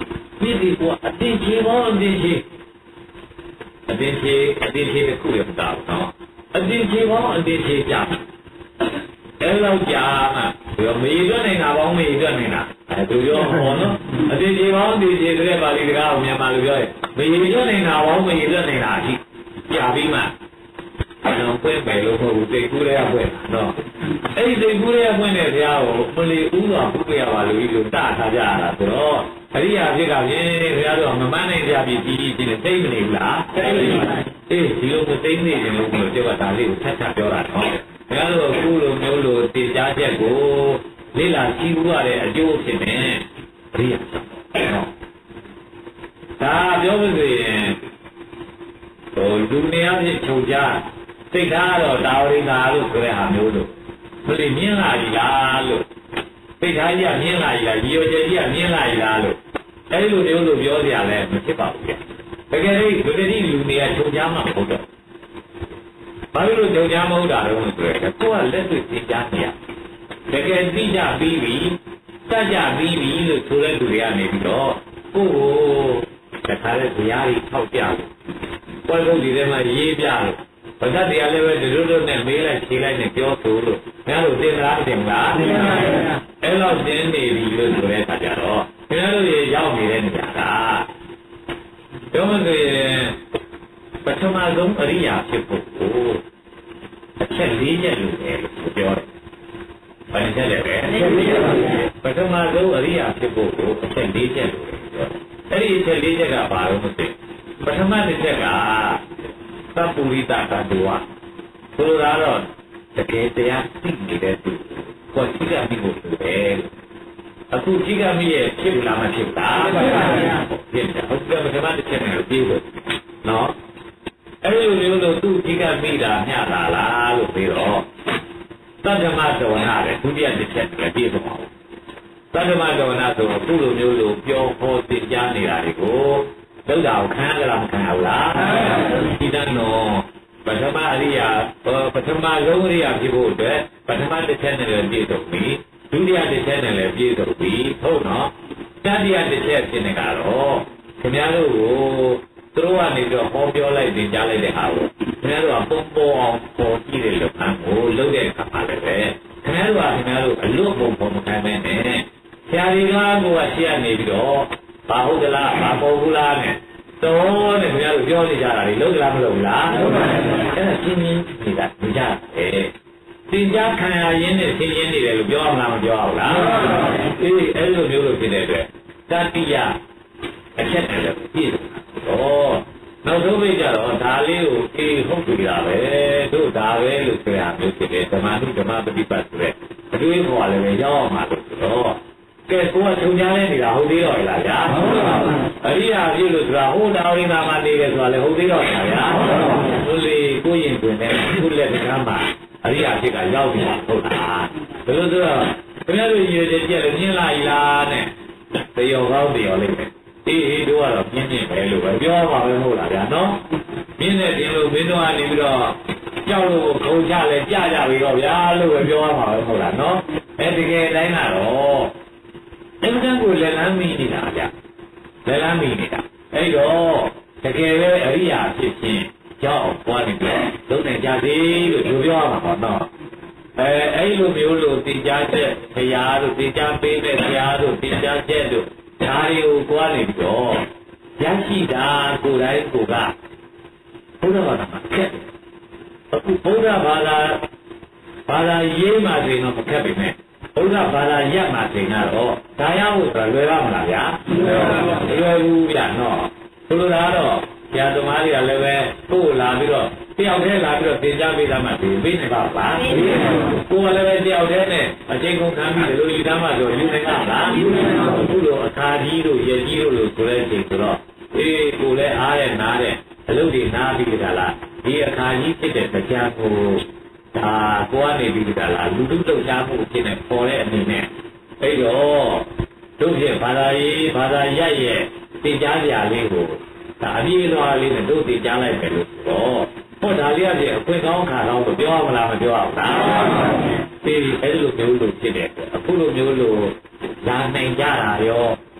ဖြစ်ဒီကအတင်ချေပေါင်းအတင်ချေအတင်ချေအတင်ချေတစ်ခုရမတာနော်အတင်ချေပေါင်းအတင်ချေကြအဲ့လောက်ကြာမှဒီမေရွတ်နေတာပေါင်းမေရွတ်နေတာအဲသူပြောဟောနော်အတင်ချေပေါင်းအတင်ချေတဲ့ပါဠိစကားကိုမြန်မာလိုပြောရင်မေရွတ်နေတာပေါင်းမေရွတ်နေတာအထိကြာပြီးမှကျွန်တော်ပြန်မယ်လို့မဟုတ်ဘူးတိတ်ကူးရဲဖွင့်နော်အဲ့ဒီတိတ်ကူးရဲဖွင့်တဲ့ဘုရားကိုမလီဥစွာပုပြရပါလို့ဒီလိုတထားကြရတာဆိုတော့အရိယာဖြစ်ကဖြင့်ဘုရားတို့မမန်းနိုင်ကြပြီကြီးကြီးချင်းသိမ့်မနေဘူးလားသိမ့်နေပါအေးဒီလိုကိုသိမ့်နေခြင်းလို့ပြောကြတာလေးကိုဆက်ဆက်ပြောတာနော်ဘုရားတို့အခုလိုမျိုးလိုတည်ကြားချက်ကိုလေ့လာကြည့်ရတဲ့အကျိုးဖြစ်နေအရိယာနော်ဒါပြောလို့ဆိုရင်ဟိုလူနေရာဖြစ်ချုပ်ကြစိတ်ထားတော့တာဝရိနာလို့ဆိုတဲ့ဟာမျိုးလို့ဘယ်လိုမြင်လာကြီးလားလို့စိတ်ထားကြီးကမြင်လာကြီးလားဒီရောကျကြီးကမြင်လာကြီးလားလို့အဲဒီလိုမျိုးလို့ပြောကြရလဲမဖြစ်ပါဘူးကြတကယ်လို့ဒုတိယလူနေရာချုပ်ကြမှာမဟုတ်တော့ဘာလို့ချုပ်ကြမဟုတ်တာလဲဆိုတော့ကိုယ်ကလက်တွေ့သိကြနေရတကယ်သိကြပြီးပြီတတ်ကြပြီးပြီလို့ဆိုတဲ့လူတွေကနေပြီးတော့ကိုယ်ကိုတခါလေဇာတိထောက်ကြလို့ဘယ်လိုဒီထဲမှာရေးပြလို့ဘာသာတရားလည်းပဲဒီလိုလိုနဲ့မေးလိုက်ဖြေလိုက်နဲ့ပြောဆိုလို့ဘယ်လိုသင်္လားသင်လားသင်ပါဗျာအဲ့လိုသင်နေပြီလို့ဆိုတဲ့အခါကျတော့ခင်ဗျားတို့ရေရောက်နေတဲ့နေရာကပြောမလို့ပထမဆုံးအရိယာဖြစ်ဖို့ကိုအချက်လေးချက်လို့ပြောတယ်။ဘာချက်လဲပဲပထမဆုံးအရိယာဖြစ်ဖို့ကိုအချက်လေးချက်လို့ပြောတယ်။အဲ့ဒီအချက်လေးချက်ကဘာလို့မသိပထမတစ်ချက်ကသဗ္ဗူရိတသတ္တဝါဆိုတော့တကယ်တရားသိနေတဲ့သူကိုသိရပြီလို့ဆိုတယ်အခုသိရပြီရဲ့ဖြစ်လာမှဖြစ်တာဖြစ်တယ်ဟုတ်ကဲ့ပထမတစ်ချက်နဲ့ပြီးလို့နော်အဲ့လိုမျိုးလို့သူသိရပြီတာမျှတာလားလို့ပြီးတော့သတ္တမသဝနာတဲ့ဒုတိယတစ်ချက်နဲ့ပြီးသွားအောင်သတ္တမသဝနာဆိုတော့သူ့လိုမျိုးလို့ပြောဟောသိကြနေတာတွေကိုလောက်တာကိုခံရကြလားမခံရဘူးလားဒီတန်းတော့ပထမအရိယာပထမဆုံးအရိယာဖြစ်ဖို့အတွက်ပထမတစ်ချက်နဲ့လည်းပြည့်စုံပြီဒုတိယတစ်ချက်နဲ့လည်းပြည့်စုံပြီဟုတ်နော်တတိယတစ်ချက်ဖြစ်နေကတော့ခင်ဗျားတို့ကိုသူတို့ကနေပြီးတော့ဟောပြောလိုက်တင်ကြားလိုက်တဲ့ဟာကိုခင်ဗျားတို့ကပုံပေါ်အောင်ပေါ်ကြည့်တဲ့လုပ်ငန်းကိုလုပ်တဲ့အခါမှာလည်းပဲခင်ဗျားတို့ကခင်ဗျားတို့အလွတ်ပုံပေါ်မခံမဲနဲ့ဆရာကြီးကကိုကရှေ့ကနေပြီးတော့ဘာဟုတ်သလားဘာပေါ်ဘူးလားနဲ့တော့နဲ့ခင်ဗျားတို့ပြောနေကြတာလေလုံးလားမလုံးလားလုံးပါဘူးအဲ့ဒါရှင်းရှင်းနေတာနေကြတယ်တင်ကြားခံရရင်းနဲ့ရှင်းရှင်းနေတယ်လို့ပြောအောင်လားမပြောအောင်လားအေးအဲ့လိုမျိုးလို့ဖြစ်တဲ့အတွက်တတိယအချက်တည်းလည်းပြည့်တော့နောက်ဆုံးပြကြတော့ဒါလေးကိုအေးဟုတ်ပြီလားပဲတို့ဒါပဲလို့ဆိုရမျိုးဖြစ်တယ်ဓမ္မနုဓမ္မပฏิပတ်ဆိုတဲ့အတွေ့အခေါ်လည်းပဲရောက်အောင်ပါလို့ဆိုတော့ကဲကိုကထုံချမ်းနေတာဟုတ်သေးတော့လားဗျာဟုတ်ပါဘူးအရိယာပြည့်လို့ဆိုတာဟိုတာဝိနာမှာနေတယ်ဆိုတာလည်းဟုတ်သေးတော့လားဗျာဟုတ်လေကိုရင်တွင်နဲ့ခုလက်ကမ်းမှာအရိယာဖြစ်ကရောက်ပြီဟုတ်လားဘယ်လိုဆိုတော့ခင်ဗျားတို့ရည်ရည်ကြည့်ရမြင်လာ ਈ လားနဲ့တယောကောင်းတယောလေးပဲအေးအေးတို့ကတော့ပြင်းပြင်းပဲလို့ပဲပြောပါပဲဟုတ်လားဗျာနော်ပြင်းတဲ့တင်လို့မင်းတို့ကနေပြီးတော့ကြောက်လို့ခုံချလဲကြကြပြီတော့ဗျာလို့ပဲပြောပါပဲဟုတ်လားနော်အဲတကယ်တိုင်းကတော့အမှန်ကိုလက်လမ်းမိနေတာဗျလက်လမ်းမိနေတာအဲ့တော့တကယ်ပဲအရိယာဖြစ်ခြင်းကြောက်ပွားနေပြီးလုံးနေကြသေးလို့ပြောပြောမှာပေါ့နော်အဲအဲ့လိုမျိုးလို့တင်ကြားချက်ဆရာတို့တင်ကြားပေးတဲ့ဆရာတို့တင်ကြားချက်တို့ဒါတွေကိုကြွားနေပြီးတော့ရရှိတာကိုယ်တိုင်းကိုယ်ကဘုရားဘာသာမှာခက်အခုဘုရားဘာသာဘာသာရေးမှဆိုရင်တော့မခက်ပါနဲ့ဘုရားဘာသာရက်မှဆိုရင်တော့ဒါရဖို့ဆိုတာလွယ်ပါမလားဗျာမလွယ်ဘူးဗျာနော်ဆိုလိုတာတော့ဆရာသမားတွေကလည်းပဲကိုယ်လာပြီးတော့တယောက်တည်းလာပြီးတော့သင်ကြားပေးတာမှဒီပေးနေပါလားကိုယ်ကလည်းပဲတယောက်တည်းနဲ့အချိန်ကုန်ခံပြီးလို့ယူသားမှဆိုယူနေကလားအခုလိုအခါကြီးတို့ရကြီးတို့လို့ဆိုတဲ့ချိန်ဆိုတော့အေးကိုယ်လည်းအားရနားတဲ့အလုပ်တွေနားပြီးကြလားဒီအခါကြီးဖြစ်တဲ့တရားကိုဒါကိုကနေပြီးကြလားလူလူလှုပ်ရှားမှုဖြစ်နေပေါ်တဲ့အနေနဲ့အဲ့တော့တို့ဖြင့်ဘာသာရေးဘာသာရက်ရဲ့သင်ကြားကြလေးကိုဒါအပြည့်အစုံလေးနဲ့တို့သင်ကြားလိုက်မယ်လို့ဆိုတော့ဟောဒါလေးကပြအခွင့်ကောင်းခါတော့ပြောရမလားမပြောရဘူးလားဒီအဲ့လိုမျိုးလို့ဖြစ်တယ်အခုလိုမျိုးလို့လာနိုင်ကြတာရော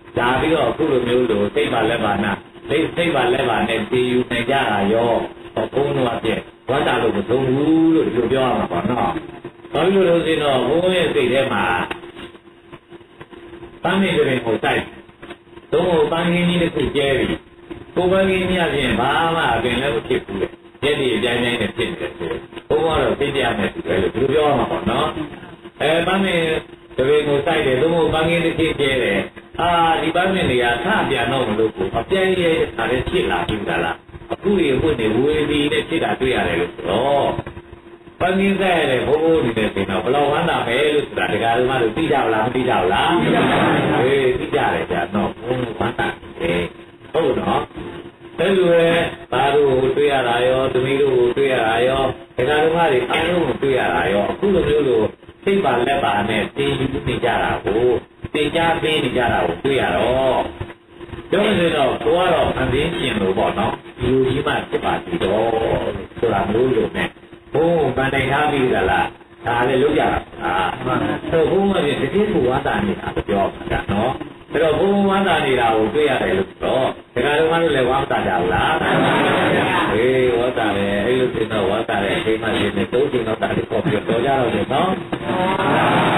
ဒါပြီးတော့အခုလိုမျိုးလို့စိတ်ပါလက်ပါနာစိတ်စိတ်ပါလက်ပါနဲ့တည်ယူနေကြတာရောဘုန်းတော်အပြည့်ဝတ်တာလို့မသုံးဘူးလို့ဒီလိုပြောရမှာပေါ့နော်။ဘာလို့လို့ဆိုတော့ဘုန်းရဲ့စိတ်ထဲမှာပန်းမင်းတွေကိုတိုက်သုံးဖို့ပန်းကင်းကြီးတစ်ခုကျဲပြီကိုပန်းကင်းကြီးအပြင်ဘာမှအပင်လည်းမဖြစ်ဘူးလေ။ရက်ဒီအပြိုင်တိုင်းနဲ့ဖြစ်နေတယ်ဆိုဘုန်းကတော့သိကြမယ်ဆိုတယ်လို့ဒီလိုပြောရမှာပေါ့နော်။အဲပန်းမင်းတွေကိုတိုက်တယ်သုံးဖို့ပန်းကင်းတစ်ခုကျဲတယ်အာဒီပန်းမင်းတွေကဆပြန်တော့မလို့ကိုအပြိုင်ရဲ့ဒါလည်းဖြစ်လာပြီလားအခုဒီအခုနေဝေဒီနဲ့ဖြစ်တာတွေ့ရတယ်လို့ဆိုတော့ပန်းကင်းဆိုင်ရတယ်ဘိုးဘိုးဒီနဲ့ဆိုတော့ဘယ်လောက်ဝမ်းသာပဲလို့ဆိုတာဒကာတို့မှလို့သိကြလားမသိကြဘူးလားသိကြပါဘူးဟေးသိကြတယ်ကြာတော့ဘုန်းဝမ်းသာတယ်ဟုတ်တော့အဲ့လိုပဲဘာတို့တွေ့ရတာရောသမီးတို့တွေ့ရတာရောဒကာတို့မှတွေအားလုံးကိုတွေ့ရတာရောအခုလိုမျိုးလို့စိတ်ပါလက်ပါနဲ့တင်ယူနေကြတာကိုတင်ကြပေးနေကြတာကိုတွေ့ရတော့ပြောရရင်တော့ကိုကတော့အန်တင်းရှင်လို့ပေါ့နော်ဒီလိုကြီးမှဖြစ်ပါသေးတော့ဆိုတာမျိုးလို့နဲ့ဘုံဗန်တိုင်ထားပြီးသလားဒါလည်းလုပ်ကြတာအာဆိုဘုံကပြတကယ်ကိုဝါတာနေတာပြောတာနော်အဲ့တော့ဘုံဝါတာနေတာကိုတွေ့ရတယ်လို့တော့ဒကာတော်ကလည်းဝါတာကြဘူးလားဟေးဝါတာတယ်အဲ့လိုဖြစ်တော့ဝါတာတယ်အိမ်မှာနေတော့ချိန်တော့တာလေးခေါ်ပြီးတော့ကြတော့တယ်နော်